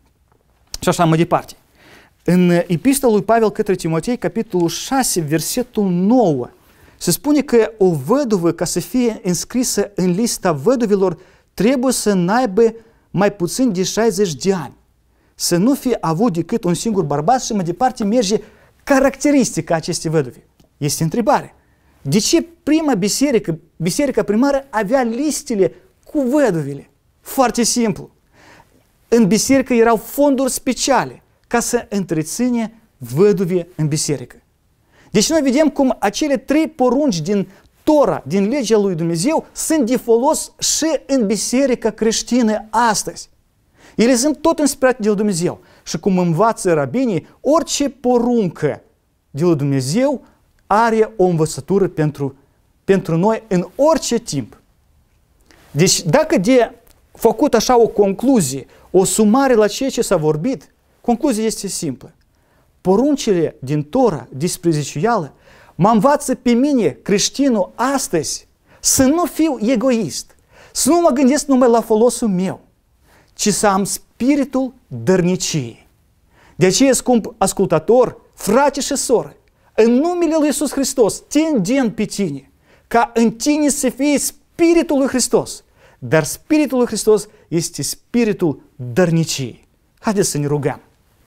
și așa mai departe. În epistola lui Pavel către Timotei, capitolul 6, versetul 9, se spune că o văduvă, ca să fie înscrisă în lista văduvilor, trebuie să n-aibă mai puțin de 60 de ani, să nu fie avut decât un singur bărbat și mai departe merge caracteristica acestei văduve. Este întrebare. De ce prima biserica primară avea listele cu văduvile? Foarte simplu. În biserică erau fonduri speciale ca să întreține văduve în biserică. Deci noi vedem cum acele 3 porunci din Tora, din legea lui Dumnezeu, sunt de folos și în biserica creștină astăzi. Ele sunt tot inspirate de Dumnezeu. Și cum învață rabinii, orice poruncă de lui Dumnezeu are o învățătură pentru noi în orice timp. Deci dacă de făcut așa o concluzie, o sumare la ceea ce s-a vorbit, concluzia este simplă. Poruncile din Tora despre zeciuială mă învață pe mine, creștinul, astăzi, să nu fiu egoist, să nu mă gândesc numai la folosul meu, ci să am spiritul dărniciei. De aceea, scump ascultător, frate și soră, în numele lui Iisus Hristos, te îndemn pe tine, ca în tine să fie spiritul lui Hristos. Dar spiritul lui Hristos este spiritul dărniciei. Haideți să ne rugăm.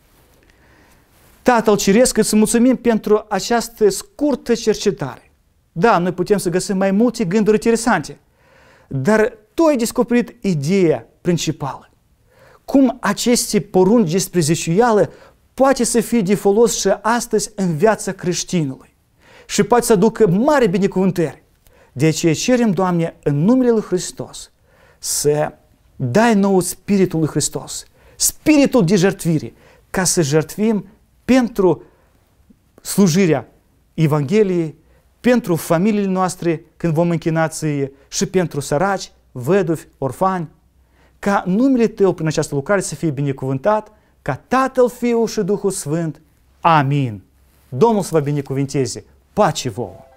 Tatăl Ceresc, îți mulțumim pentru această scurtă cercetare. Da, noi putem să găsim mai multe gânduri interesante, dar tu ai descoperit ideea principală. cum aceste porunci despre zeciuială poate să fie de folos și astăzi în viața creștinului și poate să aducă mare binecuvântări. De aceea cerem, Doamne, în numele Lui Hristos, să dai nouă Spiritul Lui Hristos, Spiritul de jertfire, ca să jertfim pentru slujirea Evangheliei, pentru familiile noastre când vom închina ție și pentru săraci, văduvi, orfani, ca numele Tău prin această lucrare să fie binecuvântat, ca Tatăl, Fiul și Duhul Sfânt. Amin. Domnul să vă binecuvinteze. Pace vouă!